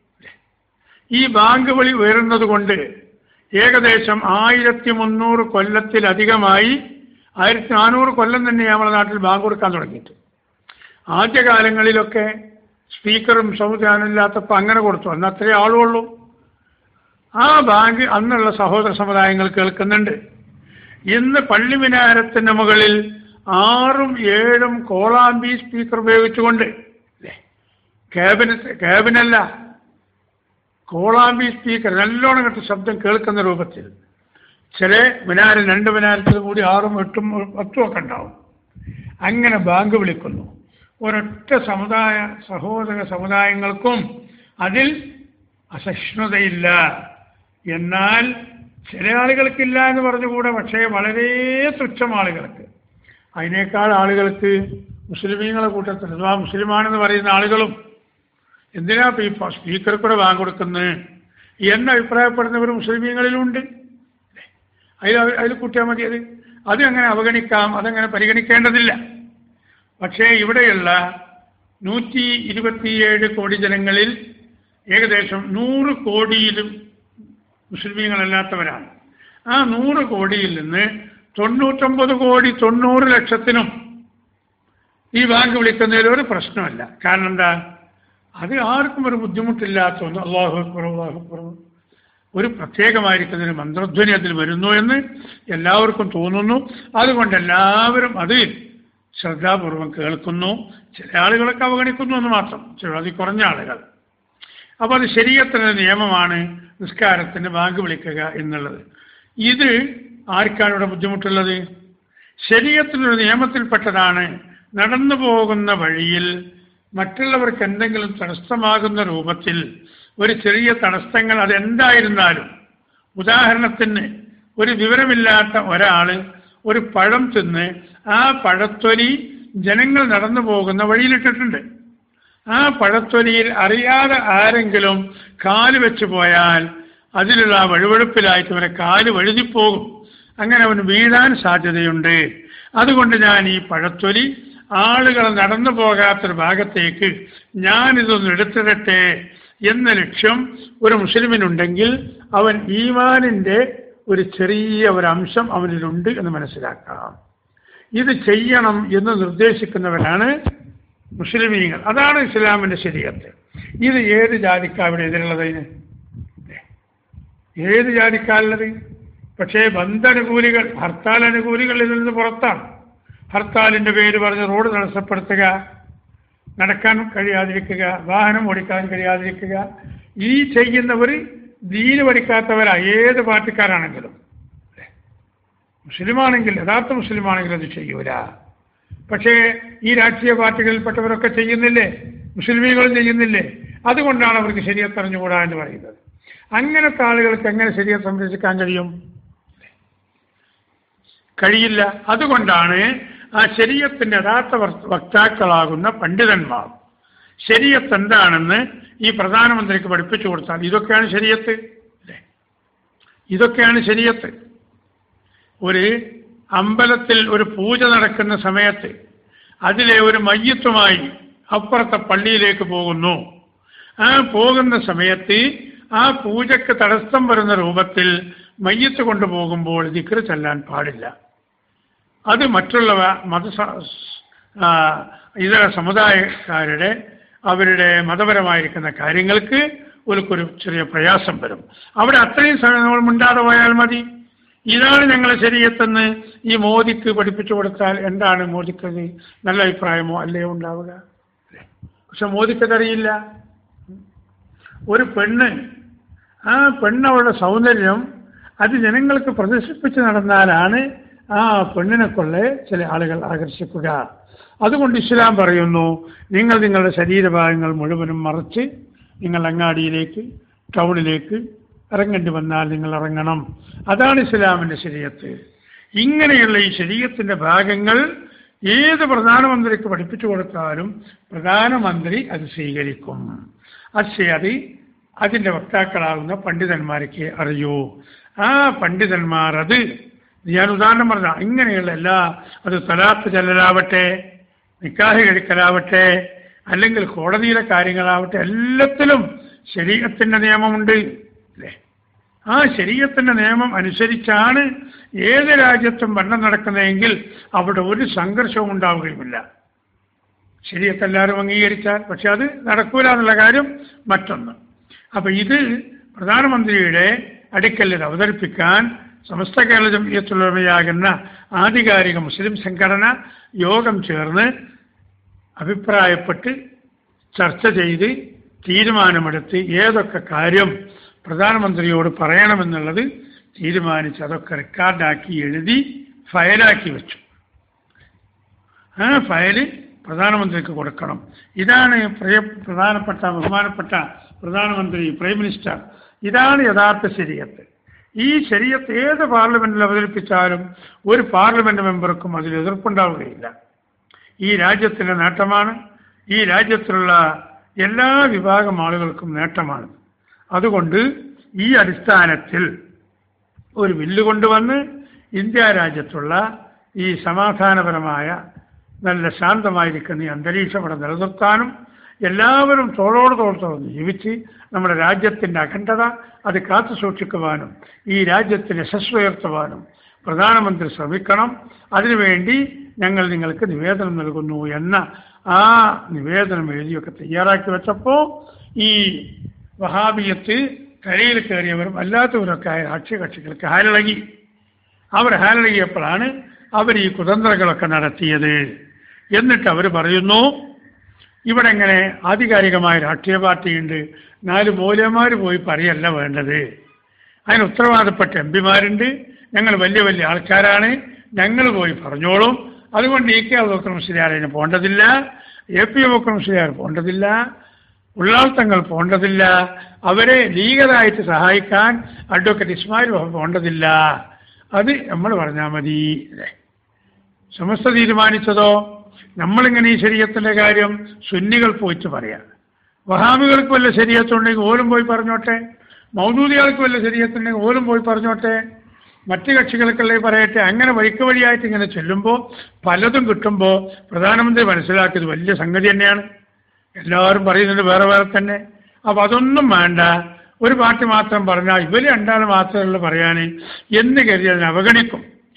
[SPEAKER 1] ഈ ബാങ്ക് വിളി ഉയരുന്നത് കൊണ്ട് ഏകദേശം 1300 കൊല്ലത്തിലധികമായി 1400 കൊല്ലം തന്നെ നമ്മുടെ നാട്ടിൽ ബാങ്ക് കൊടുക്കാൻ തുടങ്ങിയിട്ട്. ആദ്യകാലങ്ങളിലൊക്കെ സ്പീക്കറും സംവിധാനമില്ലാത്തപ്പോൾ അങ്ങനെ കൊടുത്തു, അന്ന് അത്രേ ആളുള്ളൂ. ആ ബാങ്ക് അന്നുള്ള സഹോദര സമുദായങ്ങൾ കേൾക്കുന്നുണ്ട്. ഇന്ന് പള്ളി മിനാരത്തിന് മുകളിൽ 6ഉം 7ഉം കോളാമ്പി സ്പീക്കർ ഉപയോഗിച്ചുകൊണ്ട് ക്യാബിനല്ല കോളാമ്പി സ്പീക്കർ നല്ലോണം കേട്ട് ശബ്ദം കേൾക്കുന്ന രൂപത്തിൽ ചില മിനാരം 2 മിനാരത്തിൽ കൂടി 6ഉം 8ഉം 10ഉം ഒക്കെ ഉണ്ടാവും. അങ്ങനെ ബാങ്ക് വിളിക്കുന്നു. ഒരൊറ്റ സഹോദര സമുദായങ്ങൾക്കും അതിൽ അസഹിഷ്ണുതയില്ല. എന്നാൽ ചില ആളുകൾക്കില്ല എന്ന് പറഞ്ഞുകൂടെ, പക്ഷേ വളരെ തുച്ഛം ആളുകൾക്ക്, അതിനേക്കാൾ ആളുകൾക്ക് മുസ്ലിമീങ്ങളെ കൂട്ടത്തിൽ അഥവാ മുസ്ലിമാണെന്ന് പറയുന്ന ആളുകളും എന്തിനാ ഈ സ്പീക്കർ കൂടെ ബാങ്ക് കൊടുക്കുന്നത് എന്ന് അഭിപ്രായപ്പെടുന്നവർ മുസ്ലിമീങ്ങളിലുണ്ട്. അതിൽ കൂട്ടിയാൽ മതി. അത് അങ്ങനെ അവഗണിക്കാം, അതങ്ങനെ പരിഗണിക്കേണ്ടതില്ല. പക്ഷേ ഇവിടെയുള്ള 127 കോടി ജനങ്ങളിൽ ഏകദേശം 100 കോടിയിലും മുസ്ലിമീങ്ങളല്ലാത്തവരാണ്. ആ 100 കോടിയിൽ നിന്ന് 99 കോടി 90 ലക്ഷത്തിനും ഈ ബാങ്ക് വിളിക്കുന്നതിൽ ഒരു പ്രശ്നമല്ല. കാരണം എന്താ? അത് ആർക്കും ഒരു ബുദ്ധിമുട്ടില്ലാത്ത ഒന്ന്. അല്ലാഹു അക്ബർ അല്ലാഹു അക്ബർ ഒരു പ്രത്യേകമായിരിക്കുന്നതിന് മന്ത്രധ്വനി അതിൽ വരുന്നു എന്ന് എല്ലാവർക്കും തോന്നുന്നു. അതുകൊണ്ട് എല്ലാവരും അത് ശ്രദ്ധാപൂർവം കേൾക്കുന്നു. ചില ആളുകളൊക്കെ അവഗണിക്കുന്നു എന്ന് മാത്രം, അതി കുറഞ്ഞ ആളുകൾ. അപ്പോൾ അത് ശരീഅത്തിന്റെ നിയമമാണ് നിസ്കാരത്തിന് ബാങ്ക് വിളിക്കുക എന്നുള്ളത്. ഇത് ആർക്കാണ് ഇവിടെ ബുദ്ധിമുട്ടുള്ളത്? ശരീഅത്തിനൊരു നിയമത്തിൽപ്പെട്ടതാണ്. നടന്നു പോകുന്ന വഴിയിൽ മറ്റുള്ളവർക്ക് എന്തെങ്കിലും തടസ്സമാകുന്ന രൂപത്തിൽ ഒരു ചെറിയ തടസ്സങ്ങൾ അതെന്തായിരുന്നാലും, ഉദാഹരണത്തിന് ഒരു വിവരമില്ലാത്ത ഒരാൾ ഒരു പഴം തിന്ന് ആ പഴത്തൊലി ജനങ്ങൾ നടന്നു പോകുന്ന വഴിയിലിട്ടിട്ടുണ്ട്. ആ പഴത്തൊലിയിൽ അറിയാതെ ആരെങ്കിലും കാല് വെച്ച് പോയാൽ അതിലുള്ള വഴുവഴുപ്പിലായിട്ട് അവനെ കാല് വഴുതിപ്പോകും. അങ്ങനെ അവന് വീഴാൻ സാധ്യതയുണ്ട്. അതുകൊണ്ട് ഞാൻ ഈ പഴത്തൊലി ആളുകൾ നടന്നു പോകാത്തൊരു ഭാഗത്തേക്ക് ഞാനിതൊന്ന് എടുത്തിടട്ടെ എന്ന ലക്ഷ്യം ഒരു മുസ്ലിമിനുണ്ടെങ്കിൽ അവൻ ഈമാനിൻ്റെ ഒരു ചെറിയ ഒരു അംശം അവനിലുണ്ട് എന്ന് മനസ്സിലാക്കാം. ഇത് ചെയ്യണം എന്ന് നിർദ്ദേശിക്കുന്നവരാണ് മുസ്ലിമീങ്ങൾ. അതാണ് ഇസ്ലാമിൻ്റെ ശരീഅത്ത്. ഇത് ഏത് ജാതിക്കാ ഇവിടെ എതിരുള്ളതിന്? ഏത് ജാതിക്കാരുള്ളത്? പക്ഷേ ബന്ദനുകൂലികൾ, ഹർത്താൽ അനുകൂലികൾ ഇതിൽ നിന്ന് പുറത്താണ്. ഹർത്താലിൻ്റെ പേര് പറഞ്ഞ് റോഡ് തടസ്സപ്പെടുത്തുക, നടക്കാൻ കഴിയാതിരിക്കുക, വാഹനം ഓടിക്കാൻ കഴിയാതിരിക്കുക, ഈ ചെയ്യുന്നവർ ദീന് പഠിക്കാത്തവരാ. ഏത് പാർട്ടിക്കാരാണെങ്കിലും, മുസ്ലിമാണെങ്കിൽ, യഥാർത്ഥ മുസ്ലിമാണെങ്കിൽ അത് ചെയ്യൂല. പക്ഷേ ഈ രാഷ്ട്രീയ പാർട്ടികളിൽപ്പെട്ടവരൊക്കെ ചെയ്യുന്നില്ലേ? മുസ്ലിമീങ്ങളും ചെയ്യുന്നില്ലേ? അതുകൊണ്ടാണ് അവർക്ക് ശരീഅത്ത് അറിഞ്ഞുകൂടാ എന്ന് പറയുന്നത്. അങ്ങനത്തെ ആളുകൾക്ക് എങ്ങനെ ശരീഅത്ത് സംരക്ഷിക്കാൻ കഴിയും? കഴിയില്ല. അതുകൊണ്ടാണ് ആ ശരീഅത്തിന്റെ യഥാർത്ഥ വക്താക്കളാകുന്ന പണ്ഡിതന്മാർ ശരീഅത്ത് എന്താണെന്ന് ഈ പ്രധാനമന്ത്രിക്ക് പഠിപ്പിച്ചു കൊടുത്താൽ ഇതൊക്കെയാണ് ശരീഅത്ത്. ഇതൊക്കെയാണ് ശരീഅത്ത്. ഒരു അമ്പലത്തിൽ ഒരു പൂജ നടക്കുന്ന സമയത്ത് അതിലെ ഒരു മയ്യത്തുമായി അപ്പുറത്തെ പള്ളിയിലേക്ക് പോകുന്നു. ആ പോകുന്ന സമയത്ത് ആ പൂജയ്ക്ക് തടസ്സം വരുന്ന രൂപത്തിൽ മയ്യത്ത് കൊണ്ടുപോകുമ്പോൾ ദിക്ർ ചൊല്ലാൻ പാടില്ല. അത് മറ്റുള്ള ഇതര സമുദായക്കാരുടെ അവരുടെ മതപരമായിരിക്കുന്ന കാര്യങ്ങൾക്ക് ഒരു ചെറിയ പ്രയാസം വരും. അവിടെ അത്രയും സമയം നമ്മൾ മിണ്ടാതെ പോയാൽ മതി. ഇതാണ് ഞങ്ങളെ ശരീഅത്തെന്ന് ഈ മോദിക്ക് പഠിപ്പിച്ചു കൊടുത്താൽ എന്താണ് മോദിക്കത് നല്ല അഭിപ്രായമോ അല്ലയോ ഉണ്ടാവുക? പക്ഷെ മോദിക്കതറിയില്ല. ഒരു പെണ്ണ്, ആ പെണ്ണവളുടെ സൗന്ദര്യം അത് ജനങ്ങൾക്ക് പ്രദർശിപ്പിച്ച് നടന്നാലാണ് ആ പെണ്ണിനെ കൊള്ളെ ചില ആളുകൾ ആകർഷിക്കുക. അതുകൊണ്ട് ഇസ്ലാം പറയുന്നു, നിങ്ങൾ നിങ്ങളുടെ ശരീരഭാഗങ്ങൾ മുഴുവനും മറച്ച് നിങ്ങൾ അങ്ങാടിയിലേക്ക്, ടൗണിലേക്ക് ഇറങ്ങേണ്ടി വന്നാൽ നിങ്ങൾ ഇറങ്ങണം. അതാണ് ഇസ്ലാമിൻ്റെ ശരീഅത്ത്. ഇങ്ങനെയുള്ള ഈ ശരീഅത്തിൻ്റെ ഭാഗങ്ങൾ ഏത് പ്രധാനമന്ത്രിക്ക് പഠിപ്പിച്ചു കൊടുത്താലും പ്രധാനമന്ത്രി അത് സ്വീകരിക്കും. പക്ഷേ അതിൻ്റെ വക്താക്കളാകുന്ന പണ്ഡിതന്മാർക്ക് അറിയൂ. ആ പണ്ഡിതന്മാർ അത്, ഞാൻ ഉദാഹരണം പറഞ്ഞ ഇങ്ങനെയുള്ള എല്ലാ, അത് തലാഖ് ചൊല്ലലാവട്ടെ, നിക്കാഹ് കഴിക്കലാവട്ടെ, അല്ലെങ്കിൽ കോടതിയിലെ കാര്യങ്ങളാവട്ടെ, എല്ലാത്തിലും ശരീഅത്തിൻ്റെ നിയമമുണ്ട് അല്ലേ? ആ ശരീഅത്തിൻ്റെ നിയമം അനുസരിച്ചാണ് ഏത് രാജ്യത്തും ഭരണം നടക്കുന്നതെങ്കിൽ അവിടെ ഒരു സംഘർഷവും ഉണ്ടാവുകയുമില്ല. ശരീഅത്ത് എല്ലാവരും അംഗീകരിച്ചാൽ. പക്ഷെ അത് നടക്കൂല എന്നുള്ള കാര്യം മറ്റൊന്ന്. അപ്പം ഇത് പ്രധാനമന്ത്രിയുടെ അടുക്കൽ ഇത് അവതരിപ്പിക്കാൻ സമസ്ത കേരള ജംഇയ്യത്തുൽ ഉലമയാകുന്ന ആധികാരിക മുസ്ലിം സംഘടന യോഗം ചേർന്ന് അഭിപ്രായപ്പെട്ട് ചർച്ച ചെയ്ത് തീരുമാനമെടുത്ത് ഏതൊക്കെ കാര്യം പ്രധാനമന്ത്രിയോട് പറയണമെന്നുള്ളത് തീരുമാനിച്ച് അതൊക്കെ റെക്കോർഡാക്കി എഴുതി ഫയലാക്കി വെച്ചു. ആ ഫയല് പ്രധാനമന്ത്രിക്ക് കൊടുക്കണം. ഇതാണ് പ്രധാനപ്പെട്ട ബഹുമാനപ്പെട്ട പ്രധാനമന്ത്രി, പ്രൈം മിനിസ്റ്റർ, ഇതാണ് യഥാർത്ഥ ശരീഅത്ത്. ഈ ശരീഅത്ത് ഏത് പാർലമെന്റിൽ അവതരിപ്പിച്ചാലും ഒരു പാർലമെന്റ് മെമ്പർക്കും അതിൽ എതിർപ്പുണ്ടാവുകയില്ല. ഈ രാജ്യത്തിൻ്റെ നേട്ടമാണ്. ഈ രാജ്യത്തിലുള്ള എല്ലാ വിഭാഗം ആളുകൾക്കും നേട്ടമാണ്. അതുകൊണ്ട് ഈ അടിസ്ഥാനത്തിൽ ഒരു ബില്ല് കൊണ്ടുവന്ന് ഇന്ത്യ രാജ്യത്തുള്ള ഈ സമാധാനപരമായ നല്ല ശാന്തമായിരിക്കുന്ന ഈ അന്തരീക്ഷം ഇവിടെ നിലനിർത്താനും എല്ലാവരും തോളോട് തോൾ തുറന്ന് ജീവിച്ച് നമ്മുടെ രാജ്യത്തിൻ്റെ അഖണ്ഡത അത് കാത്തു സൂക്ഷിക്കുവാനും ഈ രാജ്യത്തിന് യശസ്സുയർത്തുവാനും പ്രധാനമന്ത്രി ശ്രമിക്കണം. അതിനുവേണ്ടി ഞങ്ങൾ നിങ്ങൾക്ക് നിവേദനം നൽകുന്നു എന്ന ആ നിവേദനം എഴുതിയൊക്കെ തയ്യാറാക്കി വെച്ചപ്പോൾ ഈ വഹാബിയത്ത് കരയിൽ കയറിയവരും അല്ലാത്തവരൊക്കെ ആയ രാഷ്ട്രീയ കക്ഷികൾക്ക് ഹാലിളകി. അവർ ഹാലിളകിയപ്പോഴാണ് അവർ ഈ കുതന്ത്രങ്ങളൊക്കെ നടത്തിയത്. എന്നിട്ട് അവർ പറയുന്നു, ഇവിടെ എങ്ങനെ ആധികാരികമായ രാഷ്ട്രീയ പാർട്ടിയുണ്ട്, 4 മൗലവിമാർ പോയി പറയല്ല വേണ്ടത്, അതിന് ഉത്തരവാദപ്പെട്ട എംപിമാരുണ്ട്, ഞങ്ങൾ വലിയ വലിയ ആൾക്കാരാണ്, ഞങ്ങൾ പോയി പറഞ്ഞോളും. അതുകൊണ്ട് AK അബൂബക്കർ മുസ്ലിയാർ അതിന് പോകേണ്ടതില്ല, AP അബൂബക്കർ മുസ്ലിയാർ പോകേണ്ടതില്ല, ഉള്ളാൾ തങ്ങൾ പോകേണ്ടതില്ല, അവരെ ലീഗലായിട്ട് സഹായിക്കാൻ അഡ്വക്കേറ്റ് ഇസ്മായിൽ പോകേണ്ടതില്ല. അത് നമ്മൾ പറഞ്ഞാൽ മതി അല്ലേ. സമസ്ത തീരുമാനിച്ചതോ നമ്മളിങ്ങനെ ഈ ശരീഅത്തിന്റെ കാര്യം സുന്നികൾ പോയിട്ട് പറയാം. വഹാബികൾക്ക് വല്ല ശരീഅത്തുണ്ടെങ്കിൽ ഓരും പോയി പറഞ്ഞോട്ടെ, മൗദൂദികൾക്ക് വല്ല ശരീഅത്തുണ്ടെങ്കിൽ ഓരും പോയി പറഞ്ഞോട്ടെ, മറ്റ് കക്ഷികൾക്കുള്ള പറയട്ടെ. അങ്ങനെ വഴിക്ക് വഴിയായിട്ട് ഇങ്ങനെ ചെല്ലുമ്പോൾ പലതും കിട്ടുമ്പോൾ പ്രധാനമന്ത്രി മനസ്സിലാക്കിയത് വലിയ സംഗതി തന്നെയാണ്. എല്ലാവരും പറയുന്നുണ്ട് വേറെ വേറെ തന്നെ. അപ്പം അതൊന്നും വേണ്ട, ഒരു പാർട്ടി മാത്രം പറഞ്ഞാൽ ഇവർ രണ്ടാൾ മാത്രമല്ല പറയാൻ എന്ന് കരുതി അതിനെ അവഗണിക്കും.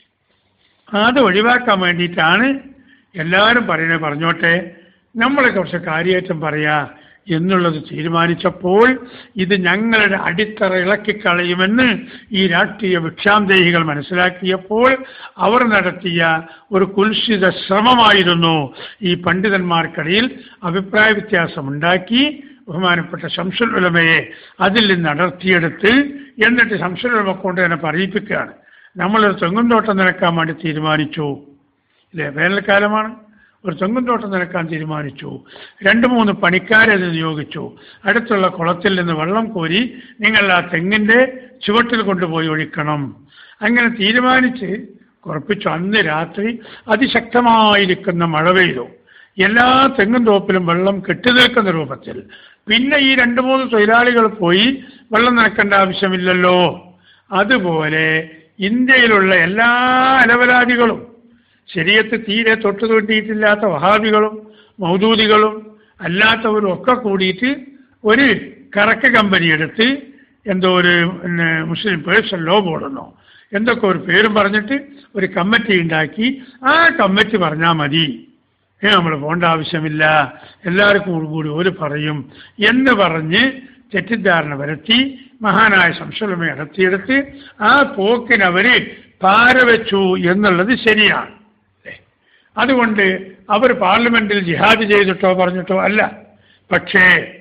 [SPEAKER 1] അത് ഒഴിവാക്കാൻ വേണ്ടിയിട്ടാണ് എല്ലാവരും പറയുന്നത് പറഞ്ഞോട്ടെ, നമ്മളെ കുറച്ച് കാര്യേറ്റം പറയാ എന്നുള്ളത് തീരുമാനിച്ചപ്പോൾ ഇത് ഞങ്ങളുടെ അടിത്തറ ഇളക്കിക്കളയുമെന്ന് ഈ രാഷ്ട്രീയ ഭിക്ഷാന്തേഹികൾ മനസ്സിലാക്കിയപ്പോൾ അവർ നടത്തിയ ഒരു കുൽസിത ശ്രമമായിരുന്നു ഈ പണ്ഡിതന്മാർക്കിടയിൽ അഭിപ്രായ വ്യത്യാസമുണ്ടാക്കി ബഹുമാനപ്പെട്ട ശംസുൽ ഉലമയെ അതിൽ നിന്ന് അടർത്തിയെടുത്ത് എന്നിട്ട് ശംസുൽ ഉലമ കൊണ്ട് തന്നെ പറയിപ്പിക്കുകയാണ്. നമ്മളൊരു തെങ്ങുംതോട്ടം നനക്കാൻ വേണ്ടി തീരുമാനിച്ചു ഇല്ലേ, വേനൽക്കാലമാണ്, ഒരു തെങ്ങുംതോട്ടം നനക്കാൻ തീരുമാനിച്ചു. 2-3 പണിക്കാരെ അത് നിയോഗിച്ചു. അടുത്തുള്ള കുളത്തിൽ നിന്ന് വെള്ളം കോരി നിങ്ങൾ ആ തെങ്ങിൻ്റെ ചുവട്ടിൽ കൊണ്ടുപോയി ഒഴിക്കണം. അങ്ങനെ തീരുമാനിച്ച് ഉറപ്പിച്ചു. അന്ന് രാത്രി അതിശക്തമായിരിക്കുന്ന മഴ പെയ്തു. എല്ലാ തെങ്ങും തോപ്പിലും വെള്ളം കെട്ടിനിൽക്കുന്ന രൂപത്തിൽ. പിന്നെ ഈ 2-3 തൊഴിലാളികൾ പോയി വെള്ളം നനക്കേണ്ട ആവശ്യമില്ലല്ലോ. അതുപോലെ ഇന്ത്യയിലുള്ള എല്ലാ അലവലാദികളും ശരീഅത്ത് തീരെ തൊട്ടു തൊട്ടിയിട്ടില്ലാത്ത വഹാബികളും മൗദൂദികളും അല്ലാത്തവരും ഒക്കെ കൂടിയിട്ട് ഒരു കറക്ക് കമ്പനി എടുത്ത് എന്തോ ഒരു മുസ്ലിം പേഴ്സൺ ലോ ബോർഡെന്നോ എന്തൊക്കെ ഒരു പേരും പറഞ്ഞിട്ട് ഒരു കമ്മിറ്റി ഉണ്ടാക്കി. ആ കമ്മിറ്റി പറഞ്ഞാൽ മതി, നമ്മൾ പോകേണ്ട ആവശ്യമില്ല, എല്ലാവർക്കും കൂടി ഒരു പറയും എന്ന് പറഞ്ഞ് തെറ്റിദ്ധാരണ വരുത്തി മഹാനായ ശംസുൽ ഉലമയെ നടത്തിയെടുത്ത് ആ പോക്കിനവര് പാരവെച്ചു എന്നുള്ളത് ശരിയാണ്. അതുകൊണ്ട് അവർ പാർലമെന്റിൽ ജിഹാദ് ചെയ്തിട്ടോ പറഞ്ഞിട്ടോ അല്ല. പക്ഷേ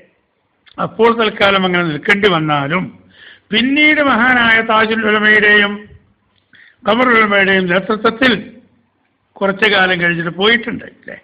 [SPEAKER 1] അപ്പോൾ തൽക്കാലം അങ്ങനെ നിൽക്കേണ്ടി വന്നാലും പിന്നീട് മഹാനായ താജുൽ ഉലമയുടെയും ഖമറുൽ ഉലമയുടെയും നേതൃത്വത്തിൽ കുറച്ചു കാലം കഴിഞ്ഞിട്ട് പോയിട്ടുണ്ട് അല്ലേ.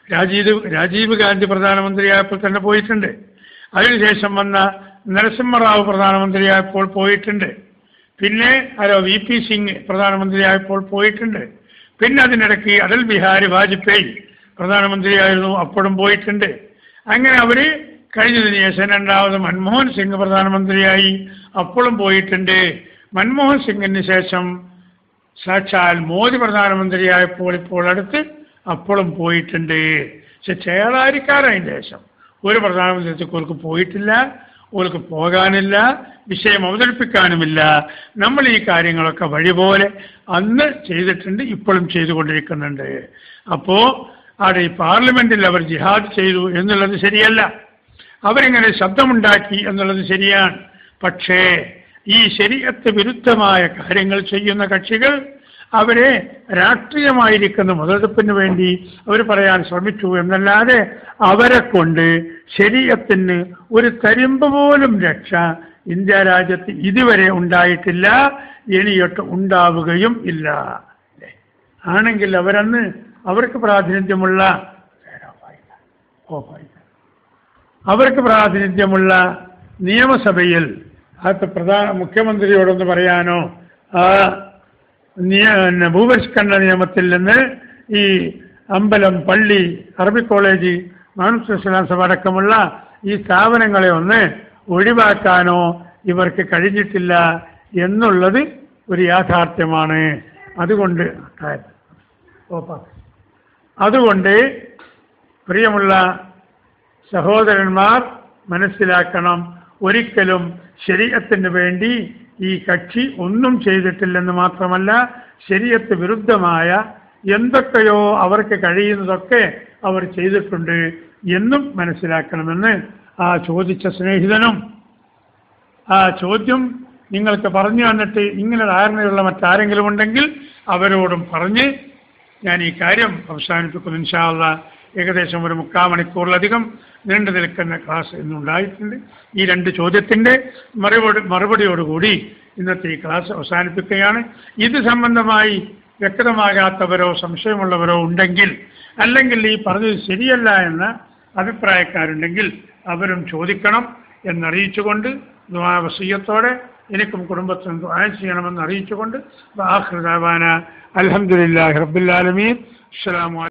[SPEAKER 1] രാജീവ് ഗാന്ധി പ്രധാനമന്ത്രിയായപ്പോൾ തന്നെ പോയിട്ടുണ്ട്. അതിനുശേഷം വന്ന നരസിംഹറാവു പ്രധാനമന്ത്രിയായപ്പോൾ പോയിട്ടുണ്ട്. പിന്നെ VP സിംഗ് പ്രധാനമന്ത്രിയായപ്പോൾ പോയിട്ടുണ്ട്. പിന്നെ അതിനിടയ്ക്ക് അടൽ ബിഹാരി വാജ്പേയി പ്രധാനമന്ത്രിയായിരുന്നു, അപ്പോഴും പോയിട്ടുണ്ട്. അങ്ങനെ അവർ കഴിഞ്ഞതിന് ശേഷം 2ാമത് മൻമോഹൻ സിംഗ് പ്രധാനമന്ത്രിയായി, അപ്പോഴും പോയിട്ടുണ്ട്. മൻമോഹൻ സിംഗിന് ശേഷം സാക്ഷാൽ മോദി പ്രധാനമന്ത്രിയായപ്പോൾ ഇപ്പോൾ അടുത്ത് അപ്പോഴും പോയിട്ടുണ്ട്. പക്ഷെ ചേളാരിക്കാരതിന് ശേഷം ഒരു പ്രധാനമന്ത്രിക്ക് പോയിട്ടില്ല, ഓർക്ക് പോകാനില്ല, വിഷയം അവതരിപ്പിക്കാനുമില്ല. നമ്മൾ ഈ കാര്യങ്ങളൊക്കെ വഴി പോലെ അന്ന് ചെയ്തിട്ടുണ്ട്, ഇപ്പോഴും ചെയ്തുകൊണ്ടിരിക്കുന്നുണ്ട്. അപ്പോൾ അവിടെ ഈ പാർലമെന്റിൽ അവർ ജിഹാദ് ചെയ്തു എന്നുള്ളത് ശരിയല്ല, അവരിങ്ങനെ ശബ്ദമുണ്ടാക്കി എന്നുള്ളത് ശരിയാണ്. പക്ഷേ ഈ ശരീഅത്ത് വിരുദ്ധമായ കാര്യങ്ങൾ ചെയ്യുന്ന കക്ഷികൾ അവരെ രാഷ്ട്രീയമായിരിക്കുന്ന മുതലെടുപ്പിന് വേണ്ടി അവർ പറയാൻ ശ്രമിച്ചു എന്നല്ലാതെ അവരെ കൊണ്ട് ശരീഅത്തിന് ഒരു തരിമ്പ് പോലും രക്ഷ ഇന്ത്യ രാജ്യത്ത് ഇതുവരെ ഉണ്ടായിട്ടില്ല, ഇനിയൊട്ട് ഉണ്ടാവുകയും ഇല്ല. ആണെങ്കിൽ അവരന്ന് അവർക്ക് പ്രാതിനിധ്യമുള്ള നിയമസഭയിൽ അത് മുഖ്യമന്ത്രിയോടൊന്ന് പറയാനോ ഭൂപരിഷ്കരണ നിയമത്തിൽ നിന്ന് ഈ അമ്പലം, പള്ളി, അറബി കോളേജ്, മാനൂസ് ഇസ്ലാം സഭ അടക്കമുള്ള ഈ സ്ഥാപനങ്ങളെ ഒന്ന് ഒഴിവാക്കാനോ ഇവർക്ക് കഴിഞ്ഞിട്ടില്ല എന്നുള്ളത് ഒരു യാഥാർത്ഥ്യമാണ്. അതുകൊണ്ട് പ്രിയമുള്ള സഹോദരന്മാർ മനസ്സിലാക്കണം, ഒരിക്കലും ശരീഅത്തിന് വേണ്ടി ഈ കക്ഷി ഒന്നും ചെയ്തിട്ടില്ലെന്ന് മാത്രമല്ല, ശരീഅത്ത് വിരുദ്ധമായ എന്തൊക്കെയോ അവർക്ക് കഴിയുന്നതൊക്കെ അവർ ചെയ്തിട്ടുണ്ട് എന്നും മനസ്സിലാക്കണമെന്ന് ആ ചോദിച്ച സ്നേഹിതനും ആ ചോദ്യം നിങ്ങൾക്ക് പറഞ്ഞു തന്നിട്ട് ഇങ്ങനെ ധാരണയുള്ള മറ്റാരെങ്കിലും ഉണ്ടെങ്കിൽ അവരോടും പറഞ്ഞ് ഞാൻ ഈ കാര്യം അവസാനിപ്പിക്കുന്നു. ഇൻഷാ അല്ലാഹ് ഏകദേശം ഒരു 3/4 മണിക്കൂറിലധികം നീണ്ടു നിൽക്കുന്ന ക്ലാസ് ഇന്നുണ്ടായിട്ടുണ്ട്. ഈ 2 ചോദ്യത്തിൻ്റെ മറുപടിയോടുകൂടി ഇന്നത്തെ ഈ ക്ലാസ് അവസാനിപ്പിക്കുകയാണ്. ഇത് സംബന്ധമായി വ്യക്തമാകാത്തവരോ സംശയമുള്ളവരോ ഉണ്ടെങ്കിൽ, അല്ലെങ്കിൽ ഈ പറഞ്ഞത് ശരിയല്ല എന്ന അഭിപ്രായക്കാരുണ്ടെങ്കിൽ അവരും ചോദിക്കണം എന്നറിയിച്ചുകൊണ്ട് ദുആ വസിയ്യത്തോടെ എനിക്കും കുടുംബത്തിനും ദുആ ചെയ്യണമെന്ന് അറിയിച്ചുകൊണ്ട് ആഖിറു ദഅവാന അൽഹംദുലില്ലാഹി റബ്ബിൽ ആലമീൻ. അസ്സലാമു